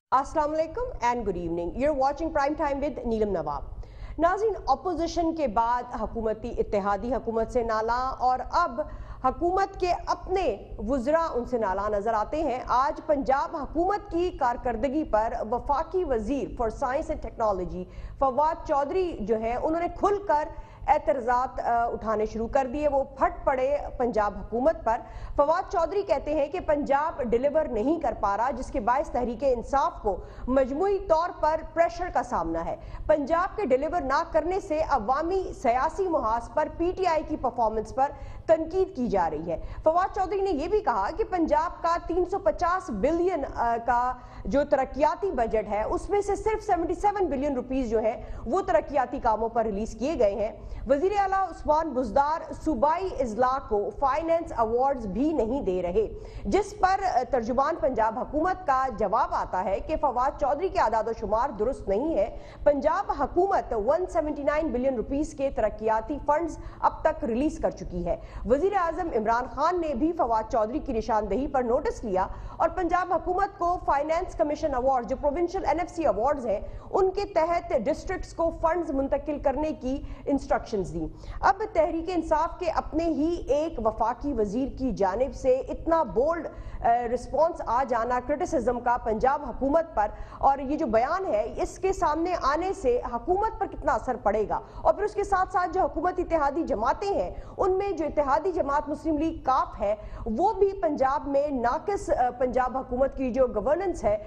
अस्सलाम वालेकुम and good evening. You're watching prime time with Neelam Nawab. नाज़रीन, अपोजिशन के बाद हुकूमती इत्तेहादी हुकूमत से नाला और अब हुकूमत के अपने वुज़रा उनसे नाला नजर आते हैं। आज पंजाब हुकूमत की कारकर्दगी पर वफाकी वजीर for science and technology Fawad Chaudhry जो है उन्होंने खुलकर एतराज़ात उठाने शुरू कर दिए। वो फट पड़े पंजाब हुकूमत पर। फवाद चौधरी कहते हैं कि पंजाब डिलीवर नहीं कर पा रहा, जिसके बायस तहरीक इंसाफ को मजमूई तौर पर प्रेशर का सामना है। पंजाब के डिलीवर ना करने से अवामी सियासी मुहाज पर पीटीआई की परफॉर्मेंस पर तनकीद की जा रही है। फवाद चौधरी ने यह भी कहा कि पंजाब का 350 बिलियन का जो तरक्याती बजट है उसमें से सिर्फ 77 बिलियन रुपीस जो है वो तरक्याती कामों पर रिलीज किए गए हैं। वजीर आला उस्मान बुज़दार सूबाई इजला को फाइनेंस अवार्ड्स भी नहीं दे रहे, जिस पर तर्जुमान पंजाब हुकूमत का जवाब आता है कि फवाद चौधरी के आदाद शुमार दुरुस्त नहीं है। पंजाब हुकूमत 179 बिलियन रुपीस के तरक्याती फंड्स अब तक रिलीज कर चुकी है। वजीर आजम इमरान खान ने भी फवाद चौधरी की निशानदेही पर नोटिस लिया और पंजाब हुकूमत को फाइनेंस कमीशन अवार्ड जो प्रोविंशियल एनएफसी अवार्ड्स हैं उनके तहत डिस्ट्रिक्ट्स को फंड्स मुंतकिल करने की इंस्ट्रक्शंस दी। अब तहरीक इंसाफ के अपने ही एक वफाकी वजीर की जानिब से इतना बोल्ड रिस्पॉन्स आ जाना क्रिटिसिज्म का पंजाब हुकूमत पर, और ये जो बयान है इसके सामने आने से हुकूमत पर कितना असर पड़ेगा, और फिर उसके साथ साथ जो हुकूमत इत्तेहादी जमातें हैं उनमें जो इत्तेहादी जमात मुस्लिम लीग काफ है वो भी पंजाब में नाकिस पंजाब हुकूमत की जो गवर्नेंस है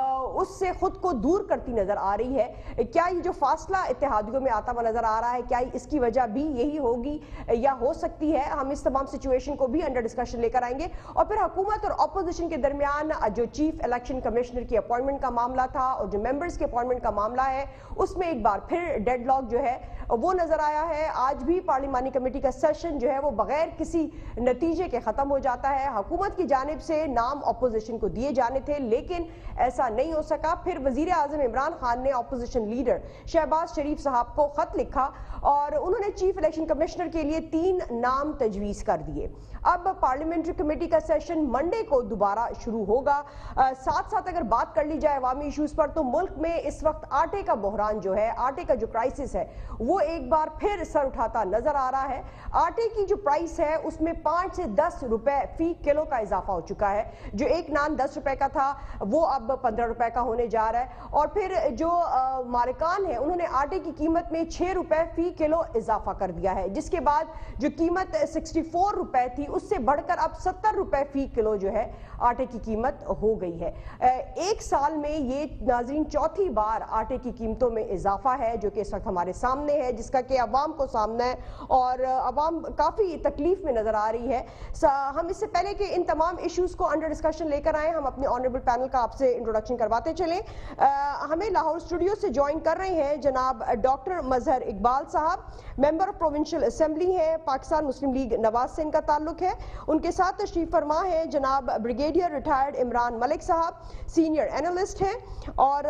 उससे खुद को दूर करती नजर आ रही है। क्या ये जो फासला इत्तेहादियों में आता हुआ नजर आ रहा है, क्या इसकी वजह भी यही होगी या हो सकती है? हम इस तमाम सिचुएशन को भी अंडर डिस्कशन लेकर आएंगे। और फिर हुकूमत और अपोजिशन के दरमियान जो चीफ इलेक्शन कमिश्नर की अपॉइंटमेंट का मामला था और जो मेंबर्स के अपॉइंटमेंट का मामला है उसमें एक बार फिर डेडलॉक जो है वो नजर आया है। आज भी पार्लिमानी कमेटी का सेशन जो है वो बगैर किसी नतीजे के खत्म हो जाता है। हुकूमत की जानिब से नाम अपोजिशन को दिए जाने थे लेकिन ऐसा नहीं हो सका। फिर वजीर आजम इमरान खान ने अपोजिशन लीडर शहबाज शरीफ साहब को खत लिखा और उन्होंने चीफ इलेक्शन कमिश्नर के लिए 3 नाम तजवीज कर दिए। अब पार्लियामेंट्री कमेटी का सेशन मंडे को दोबारा शुरू होगा। साथ साथ अगर बात कर ली जाए अवामी इश्यूज पर तो मुल्क में इस वक्त आटे का बहरान जो है, आटे का जो क्राइसिस है वो एक बार फिर सर उठाता नजर आ रहा है। आटे की जो प्राइस है उसमें 5 से 10 रुपए फी किलो का इजाफा हो चुका है। जो एक नान 10 रुपए का था वो अब 15 रुपए का होने जा रहा है। और फिर जो मालिकान है उन्होंने आटे की कीमत में 6 रुपए फी किलो इजाफा कर दिया है, जिसके बाद जो कीमत 64 रुपए थी उससे बढ़कर अब 70 रुपए फी किलो जो है आटे की कीमत हो गई है। एक साल में ये नाजरीन चौथी बार आटे की कीमतों में इजाफा है जो कि इस वक्त हमारे सामने है, जिसका कि अवाम को सामना है और अवाम काफी तकलीफ में नजर आ रही है। हम इससे पहले कि इन तमाम इश्यूज को अंडर डिस्कशन लेकर आए, हम अपने ऑनरेबल पैनल का आपसे इंट्रोडक्शन करवाते चले। हमें लाहौर स्टूडियो से ज्वाइन कर रहे हैं जनाब डॉक्टर मजहर इकबाल साहब, मेंबर ऑफ प्रोविंशियल असेंबली है, पाकिस्तान मुस्लिम लीग नवाज से इनका ताल्लुक है। उनके साथ तशरीफ फरमा है जनाब ब्रिगेडियर रिटायर्ड इमरान मलिक साहब, सीनियर एनालिस्ट हैं, और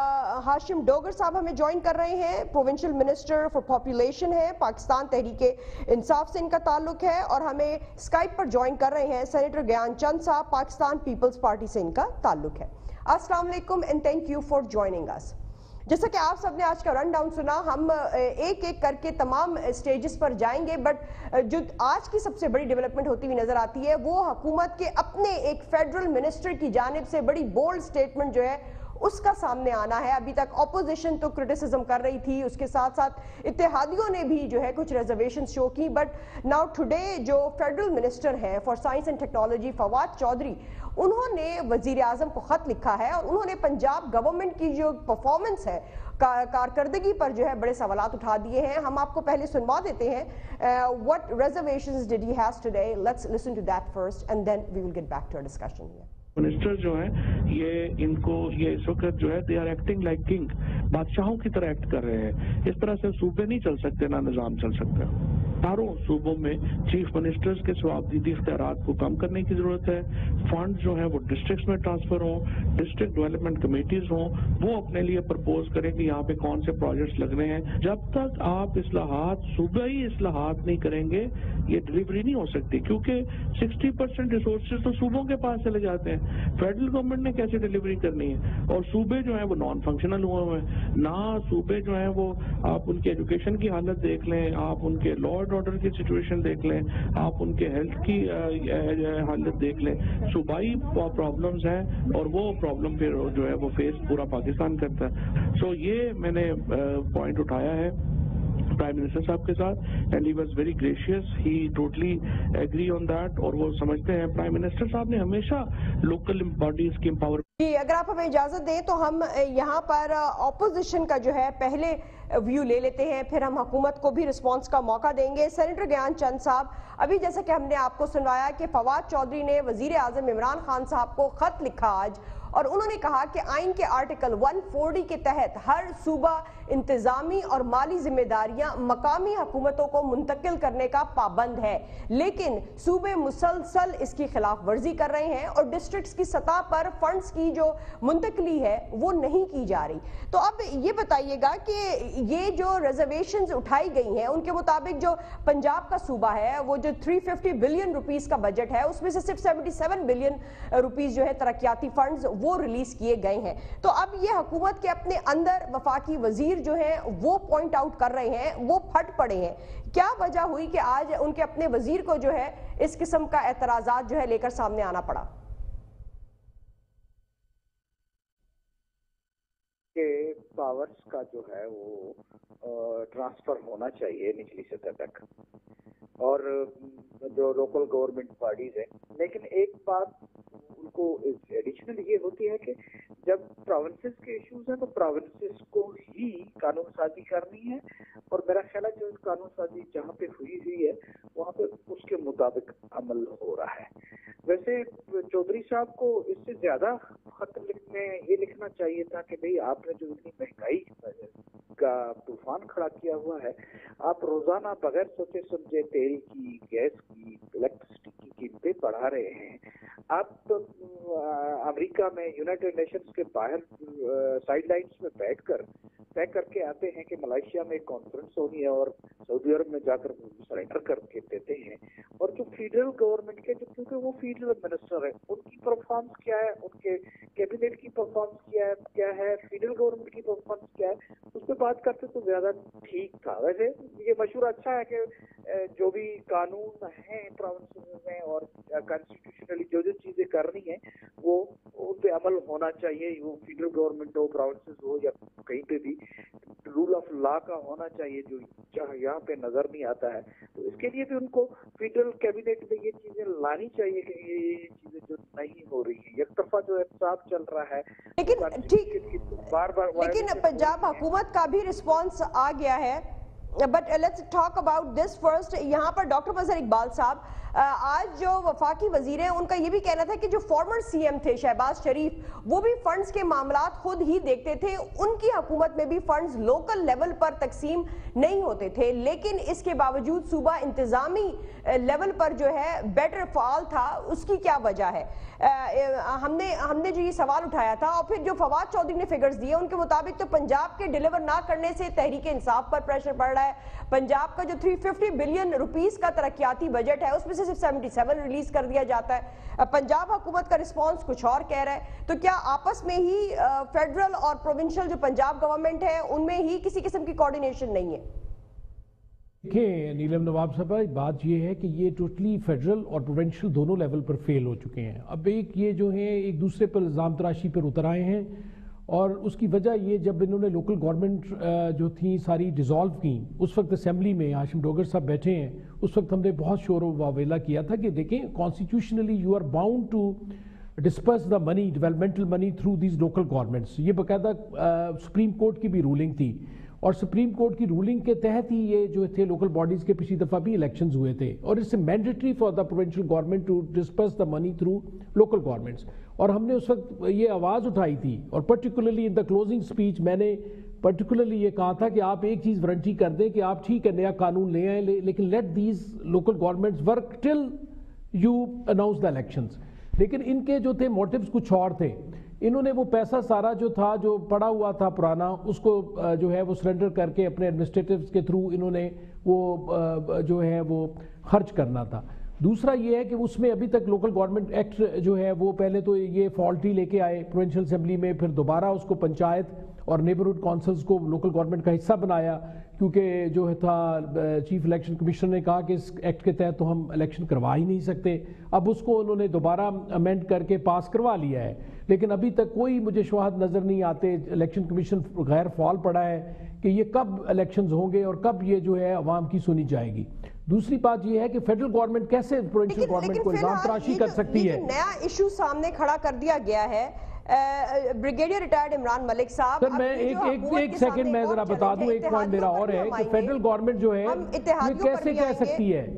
हाशिम डोगर साहब हमें ज्वाइन कर रहे हैं, प्रोविंशियल मिनिस्टर फॉर पॉपुलेशन है, पाकिस्तान तहरीक इंसाफ से इनका ताल्लुक है। और हमें स्काइप पर ज्वाइन कर रहे हैं सेनेटर ज्ञान चंद साहब, पाकिस्तान पीपल्स पार्टी से इनका ताल्लुक है। अस्सलाम वालेकुम and thank you for joining us. जैसा कि आप सबने आज का रन डाउन सुना, हम एक एक करके तमाम स्टेजेस पर जाएंगे, बट जो आज की सबसे बड़ी डेवलपमेंट होती हुई नजर आती है वो हुकूमत के अपने एक फेडरल मिनिस्टर की जानिब से बड़ी बोल्ड स्टेटमेंट जो है उसका सामने आना है। अभी तक ऑपोजिशन तो क्रिटिसिज्म कर रही थी, उसके साथ साथ इत्तेहादियों ने भी जो है कुछ रिजर्वेशन शो की, बट नाउ टुडे जो फेडरल मिनिस्टर हैं for science and technology Fawad Chaudhry, उन्होंने वजीर आजम को खत लिखा है और उन्होंने पंजाब गवर्नमेंट की जो परफॉर्मेंस है कारकर्दगी पर जो है बड़े सवालात उठा दिए हैं। हम आपको पहले सुनवा देते हैं what reservations did he have today. Let's listen to that first and then we will get back to our discussion here. Minister जो है ये इस वक्त जो है they are acting like king, बादशाहों की तरह एक्ट कर रहे हैं। इस तरह से सूबे नहीं चल सकते, ना निजाम चल सकता। चारों सूबों में चीफ मिनिस्टर्स के जवाबदेही इख्तियारात को कम करने की जरूरत है। फंड जो है वो डिस्ट्रिक्ट्स में ट्रांसफर हों, डिस्ट्रिक्ट डेवलपमेंट कमेटीज हों, वो अपने लिए प्रपोज करें कि यहाँ पे कौन से प्रोजेक्ट्स लग रहे हैं। जब तक आप इस्लाहात सूबाई इस्लाहात नहीं करेंगे ये डिलीवरी नहीं हो सकती, क्योंकि 60% रिसोर्सेज तो सूबों के पास चले जाते हैं। फेडरल गवर्नमेंट ने कैसे डिलीवरी करनी है? और सूबे जो है वो नॉन फंक्शनल हुए हुए हैं ना। सूबे जो है वो आप उनके एजुकेशन की हालत देख लें, आप उनके लॉ एंड ऑर्डर की सिचुएशन देख लें, आप उनके हेल्थ की हालत देख लें। सूबाई प्रॉब्लम्स हैं और वो प्रॉब्लम फिर जो है वो फेस पूरा पाकिस्तान करता है। सो ये मैंने पॉइंट उठाया है प्राइम मिनिस्टर साहब के साथ and he was very gracious, he totally agree on that. और वो समझते हैं, प्राइम मिनिस्टर साहब ने हमेशा लोकल बॉडीज की एम्पावर। जी, अगर आप हमें इजाजत दें तो हम यहाँ पर ऑपोजिशन का जो है पहले व्यू ले लेते हैं, फिर हम हुकूमत को भी रिस्पांस का मौका देंगे। सेनेटर ज्ञान चंद साहब, अभी जैसा कि हमने आपको सुनवाया कि फवाद चौधरी ने वजीर आजम इमरान खान साहब को खत लिखा आज, और उन्होंने कहा कि आइन के आर्टिकल 140 के तहत हर सूबा इंतजामी और माली जिम्मेदारियां मकामी हुकूमतों को मुंतकिल करने का पाबंद है, लेकिन सूबे मुसलसल इसकी खिलाफ वर्जी कर रहे हैं और डिस्ट्रिक्ट्स की सतह पर फंड्स की जो मुंतकली है वो नहीं की जा रही। तो अब ये बताइएगा कि ये जो रिजर्वेशंस उठाई गई हैं उनके मुताबिक जो पंजाब का सूबा है वो जो 350 बिलियन रुपीस का बजट है उसमें से सिर्फ 77 बिलियन रुपीस जो है तरक्याती फंड्स वो रिलीज किए गए हैं। तो अब ये हुकूमत के अपने अंदर वफाकी वजीर जो है वो पॉइंट आउट कर रहे हैं, वो फट पड़े हैं। क्या वजह हुई कि आज उनके अपने वजीर को जो है इस किस्म का एतराजात जो है लेकर सामने आना पड़ा? के पावर्स का जो है वो ट्रांसफर होना चाहिए निचली सतह तक और जो लोकल गवर्नमेंट बॉडीज है। लेकिन एक बात उनको एडिशनल ये होती है कि जब प्रोविंसेस के इश्यूज हैं तो प्रोविंसेस को ही कानून साजी करनी है, और मेरा ख्याल है जो कानून साजी जहाँ पे हुई है वहाँ पे उसके मुताबिक अमल हो रहा है। वैसे चौधरी साहब को इससे ज्यादा खत ये लिखना चाहिए था कि भाई आपने जो इतनी महंगाई का तूफान खड़ा किया हुआ है, आप रोजाना बगैर सोचे समझे तेल की, गैस की, इलेक्ट्रिसिटी की कीमतें बढ़ा रहे हैं। आप तो अमेरिका में यूनाइटेड नेशंस के बाहर साइड लाइन्स में बैठकर तय करके आते हैं कि मलेशिया में एक कॉन्फ्रेंस होनी है और सऊदी अरब में जाकर सरेंडर करके देते हैं। और जो फेडरल गवर्नमेंट के, क्योंकि वो फेडरल मिनिस्टर है, उनकी परफॉर्मेंस क्या है, उनके कैबिनेट की परफॉर्मेंस क्या है, फेडरल गवर्नमेंट की परफॉर्मेंस क्या है, उस पर बात करते तो ज्यादा ठीक था। वैसे ये मशवरा अच्छा है कि जो भी कानून है प्रोविंसेस में और कॉन्स्टिट्यूशनली जो जो चीजें करनी है वो उन पे अमल होना चाहिए, वो फेडरल गवर्नमेंट हो, प्रोविंसेस हो या कहीं पे भी रूल ऑफ लॉ का होना चाहिए, जो यहाँ पे नजर नहीं आता है। तो इसके लिए भी उनको फेडरल कैबिनेट में ये चीजें लानी चाहिए कि ये चीजें जो नहीं हो रही है, एक तरफा जो एहसास चल रहा है। लेकिन ठीक, बार लेकिन पंजाब हुकूमत का भी रिस्पॉन्स आ गया है। But let's talk about this first. यहाँ पर डॉक्टर मजहर इकबाल साहब, आज जो वफाकी वजीर हैं उनका ये भी कहना था कि जो फॉर्मर सीएम थे शहबाज शरीफ, वो भी फंड्स के मामलात खुद ही देखते थे, उनकी हुकूमत में भी फंड्स लोकल लेवल पर तकसीम नहीं होते थे, लेकिन इसके बावजूद सूबा इंतजामी लेवल पर जो है बेटर फाल था। उसकी क्या वजह है? हमने जो ये सवाल उठाया था और फिर जो फवाद चौधरी ने फिगर्स दिए उनके मुताबिक तो पंजाब के डिलीवर ना करने से तहरीक इंसाफ पर प्रेशर पड़ रहा है। पंजाब का जो 350 बिलियन रुपीस का तरक्याती बजट है उसमें से सिर्फ 77 रिलीज कर दिया जाता है। पंजाब हुकूमत का रिस्पांस कुछ और कह रहा है। तो क्या आपस में ही फेडरल और प्रोविंशियल जो पंजाब गवर्नमेंट है उनमें ही किसी किस्म की कोऑर्डिनेशन नहीं है? देखिए नीलम नवाब साहब, बात यह है कि ये टोटली फेडरल और प्रोविंशियल दोनों लेवल पर फेल हो चुके हैं। अब ये जो है एक दूसरे पर इल्ज़ाम तराशी पर उतर आए हैं, और उसकी वजह ये जब इन्होंने लोकल गवर्नमेंट जो थी सारी डिज़ोल्व की, उस वक्त असेंबली में हाशिम डोगर साहब बैठे हैं, उस वक्त हमने बहुत शोर वावेला किया था कि देखें constitutionally you are bound to disperse the money, developmental money through these local governments. ये बाकायदा सुप्रीम कोर्ट की भी रूलिंग थी, और सुप्रीम कोर्ट की रूलिंग के तहत ही ये जो थे लोकल बॉडीज़ के पिछली दफ़ा भी इलेक्शंस हुए थे, और इससे mandatory for the provincial government to disperse the money through local governments. और हमने उस वक्त ये आवाज़ उठाई थी, और particularly in the closing speech मैंने पर्टिकुलरली ये कहा था कि आप एक चीज़ वारंटी कर दें कि आप ठीक है नया कानून ले आए, लेकिन let these local governments work till you announce the elections. लेकिन इनके जो थे मोटिव्स कुछ और थे। इन्होंने वो पैसा सारा जो था, जो पड़ा हुआ था पुराना, उसको जो है वो सरेंडर करके अपने एडमिनिस्ट्रेटिव्स के थ्रू इन्होंने वो जो है वो खर्च करना था। दूसरा ये है कि उसमें अभी तक लोकल गवर्नमेंट एक्ट जो है वो पहले तो ये फॉल्टी लेके आए प्रोविंशियल असेंबली में, फिर दोबारा उसको पंचायत और नेबरहुड काउंसिल्स को लोकल गवर्नमेंट का हिस्सा बनाया, क्योंकि जो था चीफ इलेक्शन कमिश्नर ने कहा कि इस एक्ट के तहत तो हम इलेक्शन करवा ही नहीं सकते। अब उसको उन्होंने दोबारा अमेंड करके पास करवा लिया है, लेकिन अभी तक कोई मुझे शवाहद नज़र नहीं आते। इलेक्शन कमीशन गैर फाल पड़ा है कि ये कब इलेक्शंस होंगे और कब ये जो है अवाम की सुनी जाएगी। दूसरी बात ये है कि फेडरल गवर्नमेंट कैसे प्रोविंशियल गवर्नमेंट को इल्जाम तराशी कर सकती है। नया इशू सामने खड़ा कर दिया गया है ब्रिगेडियर रिटायर्ड इमरान मलिक साहब। सर मैं एक सेकंड में जरा बता दूं, एक पॉइंट मेरा और है कि फेडरल गवर्नमेंट जो है ये कैसे कह सकती है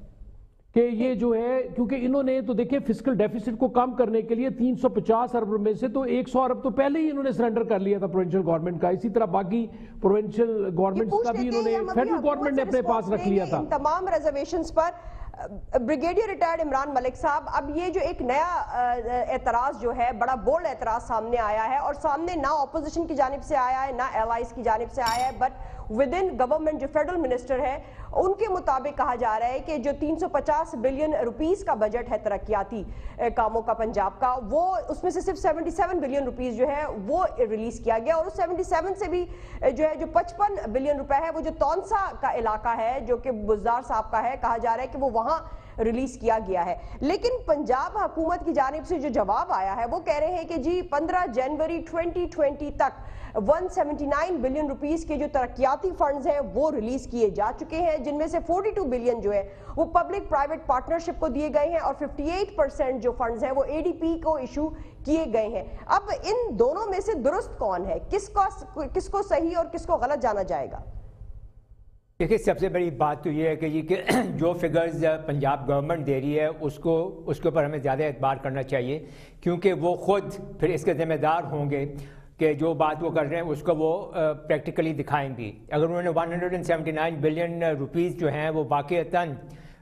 कि ये जो है, क्योंकि इन्होंने तो देखिए फिस्कल डेफिसिट को कम करने के लिए 350 अरब में से तो 100 अरब तो पहले ही इन्होंने सरेंडर कर लिया था प्रोविंशियल गवर्नमेंट का। इसी तरह बाकी प्रोविंशियल गवर्नमेंट्स का भी इन्होंने फेडरल गवर्नमेंट ने अपने पास रख लिया था। तमाम रिजर्वेशंस पर ब्रिगेडियर रिटायर्ड इमरान मलिक साहब, अब ये जो एक नया एतराज जो है, बड़ा बोल्ड एतराज सामने आया है, और सामने ना ऑपोजिशन की जानिब से आया है ना एलाइज की जानिब से आया है, बट विद इन गवर्नमेंट जो फेडरल मिनिस्टर है उनके मुताबिक कहा जा रहा है कि जो 350 बिलियन रुपीस का बजट है तरक्याती कामों का पंजाब का, वो उसमें से सिर्फ 77 बिलियन रुपीस जो है वो रिलीज किया गया, और उस 77 से भी जो है जो 55 बिलियन रुपए है वो जो तौनसा का इलाका है जो कि बुज़दार साहब का है, कहा जा रहा है कि वो वहां रिलीज किया गया है। लेकिन पंजाब हुकूमत की जानिब से जो जवाब आया है वो कह रहे हैं कि जी 15 जनवरी 2020 तक 179 बिलियन रुपीस के जो तरक्याती फंड्स हैं वो रिलीज किए जा चुके हैं, जिनमें से 42 बिलियन जो है वो पब्लिक प्राइवेट पार्टनरशिप को दिए गए हैं और 58% जो फंड्स हैं वो एडीपी को इशू किए गए हैं। अब इन दोनों में से दुरुस्त कौन है, किसको सही और किसको गलत जाना जाएगा? देखिए सबसे बड़ी बात तो ये है कि जो फिगर्स पंजाब गवर्नमेंट दे रही है उसके ऊपर हमें ज़्यादा एतबार करना चाहिए, क्योंकि वो ख़ुद फिर इसके ज़िम्मेदार होंगे कि जो बात वो कर रहे हैं उसको वो प्रैक्टिकली दिखाएंगी। अगर उन्होंने 179 बिलियन रुपीस जो हैं वो वाक़ईतन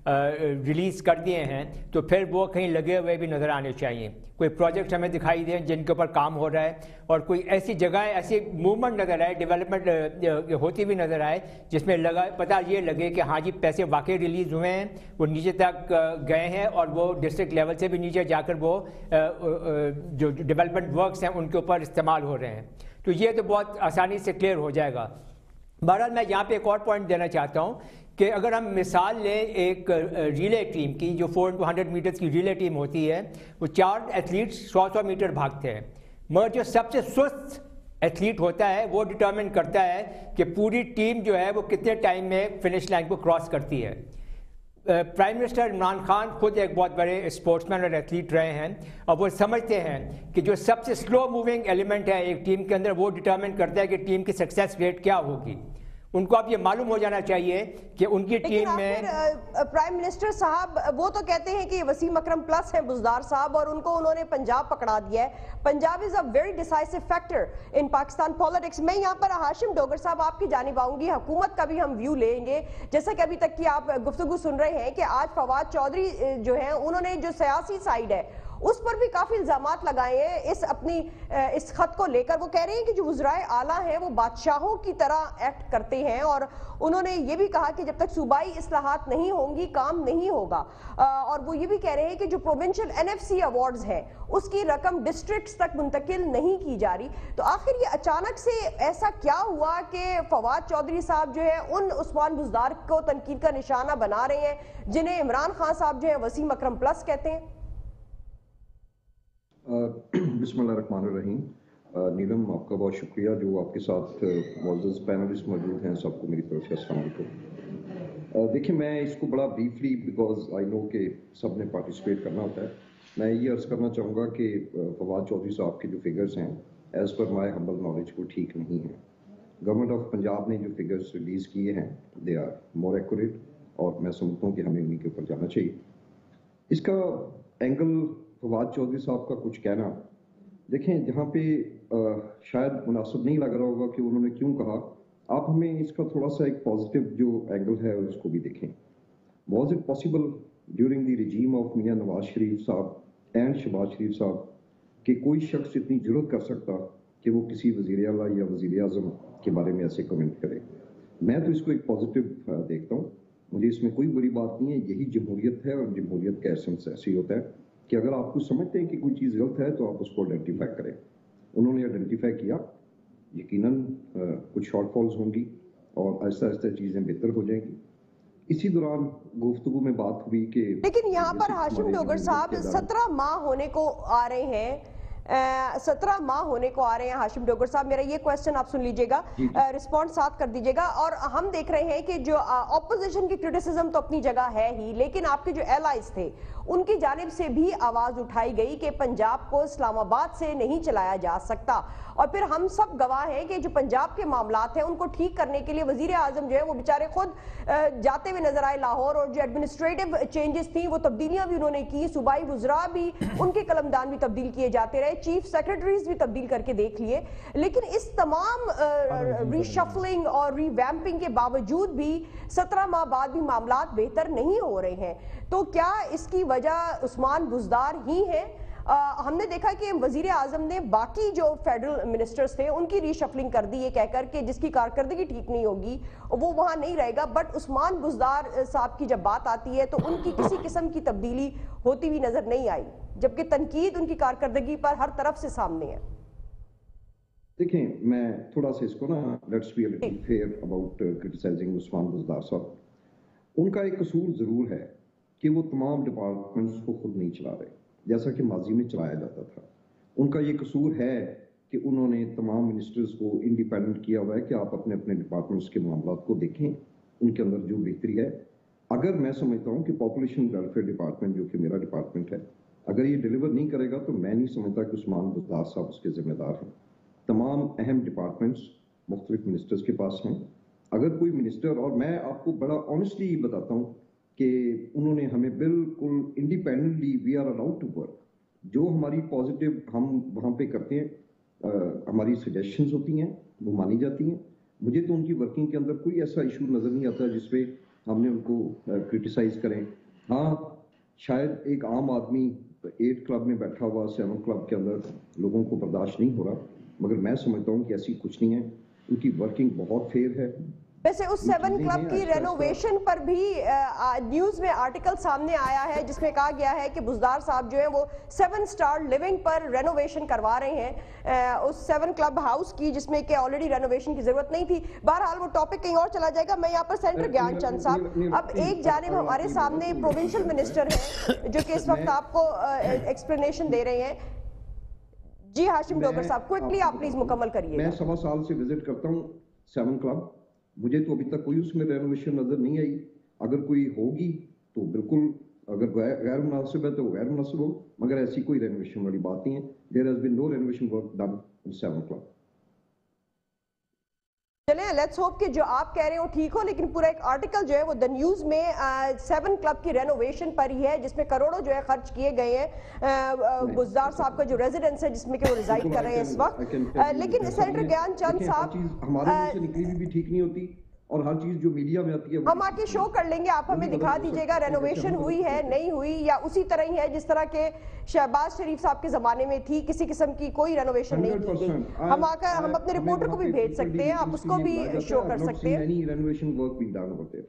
रिलीज़ कर दिए हैं तो फिर वो कहीं लगे हुए भी नज़र आने चाहिए। कोई प्रोजेक्ट हमें दिखाई दें जिनके ऊपर काम हो रहा है, और कोई ऐसी जगह ऐसी मूवमेंट नज़र आए, डेवलपमेंट होती भी नज़र आए जिसमें पता ये लगे कि हाँ जी पैसे वाकई रिलीज़ हुए हैं, वो नीचे तक गए हैं और वो डिस्ट्रिक्ट लेवल से भी नीचे जाकर वो जो डेवलपमेंट वर्क्स हैं उनके ऊपर इस्तेमाल हो रहे हैं। तो ये तो बहुत आसानी से क्लियर हो जाएगा। बहरहाल मैं यहाँ पे एक और पॉइंट देना चाहता हूँ कि अगर हम मिसाल लें एक रिले टीम की, जो 4x100 मीटर्स की रिले टीम होती है, वो 4 एथलीट्स 100 मीटर भागते हैं, मगर जो सबसे सुस्त एथलीट होता है वो डिटरमिन करता है कि पूरी टीम जो है वो कितने टाइम में फिनिश लाइन को क्रॉस करती है। प्राइम मिनिस्टर इमरान खान खुद एक बहुत बड़े स्पोर्ट्समैन और एथलीट रहे हैं, और वो समझते हैं कि जो सबसे स्लो मूविंग एलिमेंट है एक टीम के अंदर वो डिटरमिन करता है कि टीम की सक्सेस रेट क्या होगी। उनको अब ये मालूम हो जाना चाहिए कि उनकी टीम में प्राइम मिनिस्टर साहब वो तो कहते हैं कि वसीम अकरम प्लस है बुज़दार साहब, और उनको उन्होंने पंजाब पकड़ा दिया है। Punjab is a very decisive factor in Pakistan politics. मैं यहाँ पर हाशिम डोगर साहब आपकी जानिब आऊंगी, हुकूमत का भी हम व्यू लेंगे। जैसा कि अभी तक की आप गुफ्तगू सुन रहे हैं कि आज फवाद चौधरी जो है उन्होंने जो सियासी साइड है उस पर भी काफी इल्जामात लगाए हैं इस खत को लेकर। वो कह रहे हैं कि जो वज़राए आला हैं वो बादशाहों की तरह एक्ट करते हैं, और उन्होंने ये भी कहा कि जब तक सूबाई इस्लाहात नहीं होंगी काम नहीं होगा। और वो ये भी कह रहे हैं कि जो प्रोविंशियल एनएफसी अवार्ड्स हैं उसकी रकम डिस्ट्रिक्ट्स तक मुंतकिल नहीं की जा रही। तो आखिर ये अचानक से ऐसा क्या हुआ कि फवाद चौधरी साहब जो है उन उस्मान बुज़दार को तनकीद का निशाना बना रहे हैं जिन्हें इमरान खान साहब जो है वसीम अकरम प्लस कहते हैं? बिस्मिल्लाहिर्रहमानिर्रहीम। नीलम आपका बहुत शुक्रिया, जो आपके साथ मौजूद पैनलिस्ट मौजूद हैं, सबको मेरी तरफ से अस्सलाम वालेकुम। देखिए मैं इसको बड़ा ब्रीफली, बिकॉज आई नो कि सब ने पार्टिसिपेट करना होता है, मैं ये अर्ज़ करना चाहूँगा कि फवाद चौधरी साहब के जो फिगर्स हैं as per my humble knowledge वो ठीक नहीं है। गवर्नमेंट ऑफ पंजाब ने जो फिगर्स रिलीज़ किए हैं दे आर मोर एक्यूरेट, और मैं समझता हूँ कि हमें उन्हीं के ऊपर जाना चाहिए। इसका एंगल फवाद चौधरी साहब का कुछ कहना, देखें जहाँ पे शायद मुनासिब नहीं लग रहा होगा कि उन्होंने क्यों कहा, आप हमें इसका थोड़ा सा एक पॉजिटिव जो एंगल है उसको भी देखें। Was it possible during the regime of Mian Nawaz Sharif साहब एंड शहबाज शरीफ साहब कि कोई शख्स इतनी जरूरत कर सकता कि वो किसी वज़ीर आला या वज़ीर आज़म के बारे में ऐसे कमेंट करे? मैं तो इसको एक पॉजिटिव देखता हूँ, मुझे इसमें कोई बुरी बात नहीं है। यही जमहूरियत है, और जमहूरियत का एसेंस ऐसे ही होता है कि अगर आप कुछ समझते हैं कि कोई चीज़ गलत है तो आप उसको आइडेंटिफाई करें। उन्होंने आइडेंटिफाई किया, यकीनन कुछ शॉर्टफॉल्स होंगी और आहिस्ता आहिस्ता चीज़ें बेहतर हो जाएंगी। इसी दौरान गुफ्तगू में बात हुई कि लेकिन यहाँ पर हाशिम डोगर साहब 17 माह होने को आ रहे हैं, 17 माह होने को आ रहे हैं हाशिम डोगर साहब। मेरा ये क्वेश्चन आप सुन लीजिएगा, रिस्पॉन्स साथ कर दीजिएगा। और हम देख रहे हैं कि जो ऑपोजिशन की क्रिटिसिज्म तो अपनी जगह है ही, लेकिन आपके जो एलाइज थे उनकी जानिब से भी आवाज उठाई गई कि पंजाब को इस्लामाबाद से नहीं चलाया जा सकता। और फिर हम सब गवाह हैं कि जो पंजाब के मामलात हैं उनको ठीक करने के लिए वजीर आजम जो है वो बेचारे खुद जाते हुए नजर आए लाहौर, और जो एडमिनिस्ट्रेटिव चेंजेस थी वो तब्दीलियां भी उन्होंने की, सूबाई वुज़रा भी उनके कलमदान भी तब्दील किए जाते रहे, चीफ सेक्रेटरीज भी तब्दील करके देख लिए। लेकिन इस तमाम रीशफलिंग और रीवैम्पिंग के बावजूद भी 17 माह बाद भी मामलात बेहतर नहीं हो रहे हैं। तो क्या इसकी वजह उस्मान बुज़दार ही है? हमने देखा कि वजीर आजम ने बाकी जो फेडरल मिनिस्टर्स थे उनकी रीशफलिंग कर दी, ये कहकर के जिसकी कारकर्दगी ठीक नहीं होगी वो वहां नहीं रहेगा। बट उस्मान बुज़दार साहब की जब बात आती है तो उनकी किसी किस्म की तब्दीली होती हुई नजर नहीं आई, जबकि तनकीद उनकी कारकर्दगी पर हर तरफ से सामने है। देखें, मैं थोड़ा सा इसको ना let's be a little fair about criticizing Usman Buzdar साहब। उनका एक कसूर जरूर है कि वो तमाम डिपार्टमेंट्स को खुद नहीं चला रहे जैसा कि माजी में चलाया जाता था। उनका ये कसूर है कि उन्होंने तमाम मिनिस्टर्स को इंडिपेंडेंट किया हुआ है कि आप अपने अपने डिपार्टमेंट्स के मामलात को देखें, उनके अंदर जो बेहतरी है। अगर मैं समझता हूँ कि पॉपुलेशन वेलफेयर डिपार्टमेंट जो कि मेरा डिपार्टमेंट है, अगर ये डिलीवर नहीं करेगा तो मैं नहीं समझता कि उस्मान बुज़दार साहब उसके जिम्मेदार हैं। तमाम अहम डिपार्टमेंट्स मुख्तलिफ मिनिस्टर्स के पास हैं। अगर कोई मिनिस्टर, और मैं आपको बड़ा ऑनेस्टली बताता हूँ कि उन्होंने हमें बिल्कुल independently we are allowed to work, जो हमारी पॉजिटिव हम वहाँ पे करते हैं, हमारी सजेशंस होती हैं वो मानी जाती हैं। मुझे तो उनकी वर्किंग के अंदर कोई ऐसा इशू नज़र नहीं आता जिसपे हमने उनको क्रिटिसाइज करें। हाँ, शायद एक आम आदमी 8 क्लब में बैठा हुआ 7 क्लब के अंदर लोगों को बर्दाश्त नहीं हो रहा, मगर मैं समझता हूँ कि ऐसी कुछ नहीं है, उनकी वर्किंग बहुत फेयर है। वैसे उस 7 क्लब की रेनोवेशन पर भी न्यूज में आर्टिकल सामने आया है जिसमें कहा गया है कि बुज़दार साहब जो है वो 7 स्टार लिविंग पर रेनोवेशन करवा रहे हैं उस 7 क्लब हाउस की, जिसमें कि ऑलरेडी रेनोवेशन की जरूरत नहीं थी। बहरहाल वो टॉपिक कहीं और चला जाएगा। मैं यहाँ पर सेनेटर ज्ञानचंद साहब, अब एक जानिब हमारे सामने प्रोविंशियल मिनिस्टर हैं जो कि इस वक्त आपको एक्सप्लेनेशन दे रहे हैं। जी हाशिम डोगर साहब, क्विकली आप प्लीज मुकम्मल करिए। मैं 1.25 साल से विजिट करता हूँ 7 क्लब, मुझे तो अभी तक कोई उसमें रेनोवेशन नजर नहीं आई। अगर कोई होगी तो बिल्कुल, अगर गैर मुनासिब है तो गैर मुनासिब हो, मगर ऐसी कोई रेनोवेशन वाली बात नहीं है। There has been no renovation work done in 7 club. चलें, लेट्स होप कि जो आप कह रहे हो ठीक हो, लेकिन पूरा एक आर्टिकल जो है वो द न्यूज में 7 क्लब की रेनोवेशन पर ही है जिसमें करोड़ों जो है खर्च किए गए हैं। बुज़दार साहब का जो रेजिडेंस है जिसमें कि वो रिजाइड कर रहे हैं इस वक्त। लेकिन सेनेटर ज्ञानचंद साहब, हमारे मुंह से निकली भी ठीक नहीं होती, और हर चीज जो मीडिया में आती है हम आके शो कर लेंगे, आप हमें दिखा दीजिएगा रेनोवेशन हुई है नहीं हुई, या उसी तरह ही है जिस तरह के शहबाज शरीफ साहब के जमाने में थी, किसी किस्म की कोई रेनोवेशन नहीं की गई। हम आकर हम अपने रिपोर्टर को भी भेज सकते हैं, आप उसको भी शो कर सकते हैं।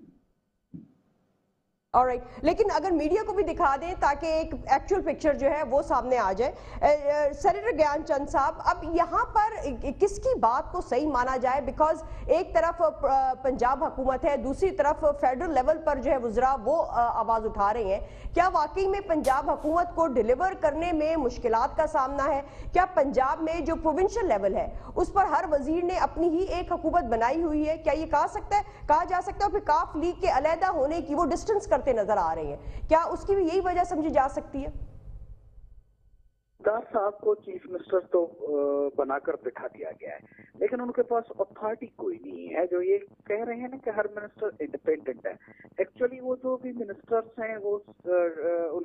ऑलराइट, लेकिन अगर मीडिया को भी दिखा दें ताकि एक एक्चुअल पिक्चर जो है वो सामने आ जाए। सेनेटर ज्ञानचंद साहब, अब यहाँ पर किसकी बात को सही माना जाए? बिकॉज एक तरफ पंजाब हुकूमत है, दूसरी तरफ फेडरल लेवल पर जो है वुज़रा वो आवाज उठा रहे हैं। क्या वाकई में पंजाब हुकूमत को डिलीवर करने में मुश्किलात का सामना है? क्या पंजाब में जो प्रोविंशियल लेवल है उस पर हर वजीर ने अपनी ही एक हुकूमत बनाई हुई है? क्या ये कहा जा सकता है? फिर काफ लीग के अलहदा होने की वो डिस्टेंस करते नजर आ रहे हैं, क्या उसकी भी यही वजह समझी जा सकती है? बुज़दार साहब को चीफ मिनिस्टर तो बनाकर बिठा दिया गया है, लेकिन उनके पास अथॉरिटी कोई नहीं है। जो ये कह रहे हैं ना कि हर मिनिस्टर इंडिपेंडेंट है, एक्चुअली वो जो भी मिनिस्टर्स हैं वो उनकी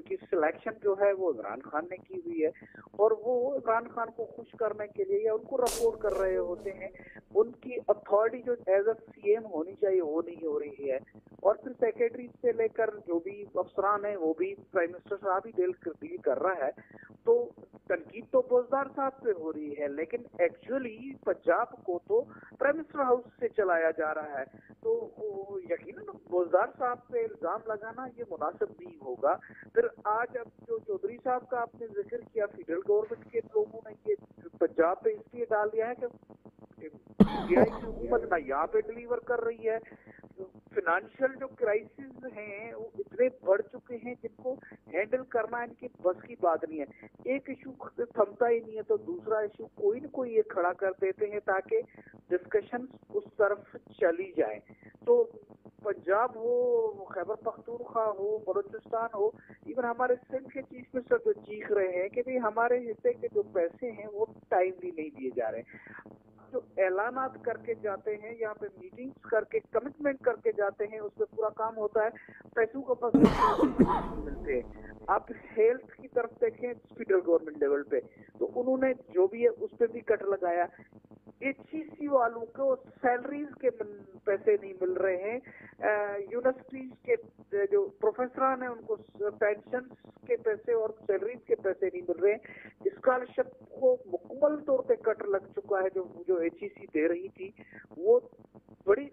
सिलेक्शन जो है वो इमरान खान ने की हुई है और वो इमरान खान को खुश करने के लिए या उनको रपोर्ट कर रहे होते हैं। उनकी अथॉरिटी जो एज अ सीएम होनी चाहिए वो नहीं हो रही है और फिर सेक्रेटरी से लेकर जो भी अफसरान है वो भी प्राइम मिनिस्टर साहब ही डील कर रहा है। तो तनकीद तो बोजदार साहब पे हो रही है, लेकिन एक्चुअली पंजाब को तो प्राइम मिनिस्टर हाउस से चलाया जा रहा है। तो यकीनन बोजदार साहब पे इल्जाम लगाना ये मुनासिब नहीं होगा। फिर आज अब जो चौधरी साहब का आपने जिक्र किया, फेडरल गवर्नमेंट के लोगों ने ये पंजाब पे इसलिए डाल दिया है कि पीटीआई की हुकूमत ना यहाँ पे डिलीवर कर रही है। फाइनेंशियल जो क्राइसिस हैं वो इतने बढ़ चुके हैं जिनको हैंडल करना इनकी बस की बात नहीं है। एक इशू थमता ही नहीं है तो दूसरा इशू कोई न कोई ये खड़ा कर देते हैं ताकि डिस्कशन उस तरफ चली जाए। तो पंजाब हो, खैबर पख्तूनख्वा हो, बलूचिस्तान हो, इवन हमारे सिंध के चीफ मिनिस्टर जो चीख रहे हैं कि भाई हमारे हिस्से के जो पैसे हैं वो टाइमली नहीं दिए जा रहे। जो ऐलानात करके जाते हैं, यहाँ पे मीटिंग्स करके कमिटमेंट करके जाते हैं, उस पर पूरा काम होता है, पैसों का बस मिलते हैं। आप हेल्थ की तरफ देखें फेडरल गवर्नमेंट लेवल पे तो उन्होंने जो भी है उस पर भी कट लगाया। HEC वालों को सैलरीज के पैसे नहीं मिल रहे हैं, यूनिवर्सिटीज के जो प्रोफेसर हैं उनको पेंशन के पैसे और सैलरीज के पैसे नहीं मिल रहे हैं। स्कॉलरशिप को मुकम्मल तौर पे कट लग चुका है। जो HEC दे रही थी वो बड़ी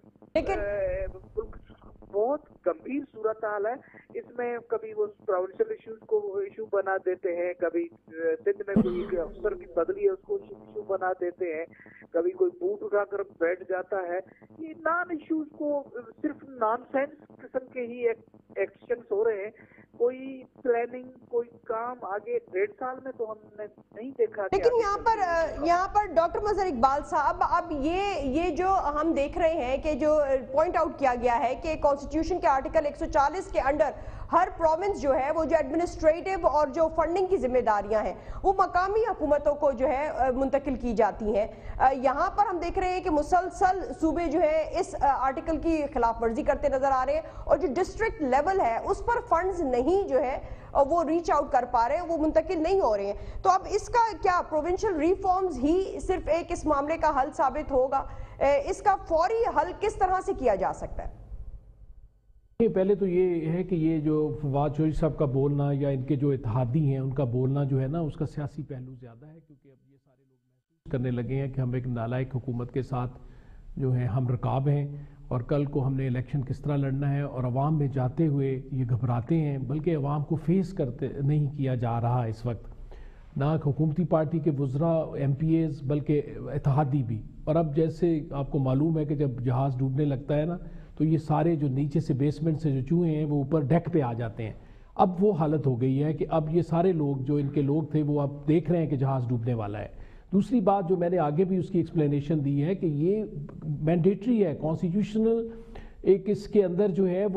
बहुत गंभीर सूरत हाल है। इसमें कभी वो प्रोविंशियल इश्यूज को इशू बना देते हैं, कभी सिंध में कोई अफसर की बदली है उसको इशू बना देते हैं, कभी कोई बूट उठाकर बैठ जाता है। ये नॉन इश्यूज को सिर्फ नॉनसेंस किस्म के ही एक्शन हो रहे हैं। कोई प्लानिंग, कोई काम आगे 1.5 साल में तो हमने नहीं देखा। लेकिन यहाँ पर डॉक्टर मजहर इकबाल साहब, अब ये जो हम देख रहे हैं कि जो पॉइंट आउट किया गया है कि कॉन्स्टिट्यूशन के आर्टिकल 140 के अंडर हर प्रोविंस जो है वो जो एडमिनिस्ट्रेटिव और जो फंडिंग की जिम्मेदारियां हैं वो मकामी हुकूमतों को जो है मुंतकिल की जाती हैं। यहाँ पर हम देख रहे हैं कि मुसलसल सूबे जो है इस आर्टिकल की खिलाफ वर्जी करते नजर आ रहे हैं और जो डिस्ट्रिक्ट लेवल है उस पर फंड्स नहीं जो है वो रीच आउट कर पा रहे हैं, वो मुंतकिल नहीं हो रहे हैं। तो अब इसका क्या प्रोविंशियल रिफॉर्म्स ही सिर्फ एक इस मामले का हल साबित होगा? इसका फौरी हल किस तरह से किया जा सकता है? पहले तो ये है कि ये जो फवाद चौधरी साहब का बोलना या इनके जो इत्तेहादी हैं उनका बोलना जो है ना उसका सियासी पहलू ज़्यादा है, क्योंकि अब ये सारे लोग महसूस करने लगे हैं कि हम एक नालायक हुकूमत के साथ जो है हम रकाब हैं और कल को हमने इलेक्शन किस तरह लड़ना है, और अवाम में जाते हुए ये घबराते हैं, बल्कि अवाम को फेस करते नहीं किया जा रहा इस वक्त, ना हुकूमती पार्टी के वज़रा MPAs बल्कि इत्तेहादी भी। और अब जैसे आपको मालूम है कि जब जहाज़ डूबने लगता है ना तो ये सारे जो नीचे से बेसमेंट से जो चूहे हैं वो ऊपर डेक पे आ जाते हैं। अब वो हालत हो गई है कि अब ये सारे लोग जो इनके लोग थे वो अब देख रहे हैं कि जहाज़ डूबने वाला है। दूसरी बात जो मैंने आगे भी उसकी एक्सप्लेनेशन दी है कि ये मैंडेटरी है, कॉन्स्टिट्यूशनल एक इसके अंदर जो है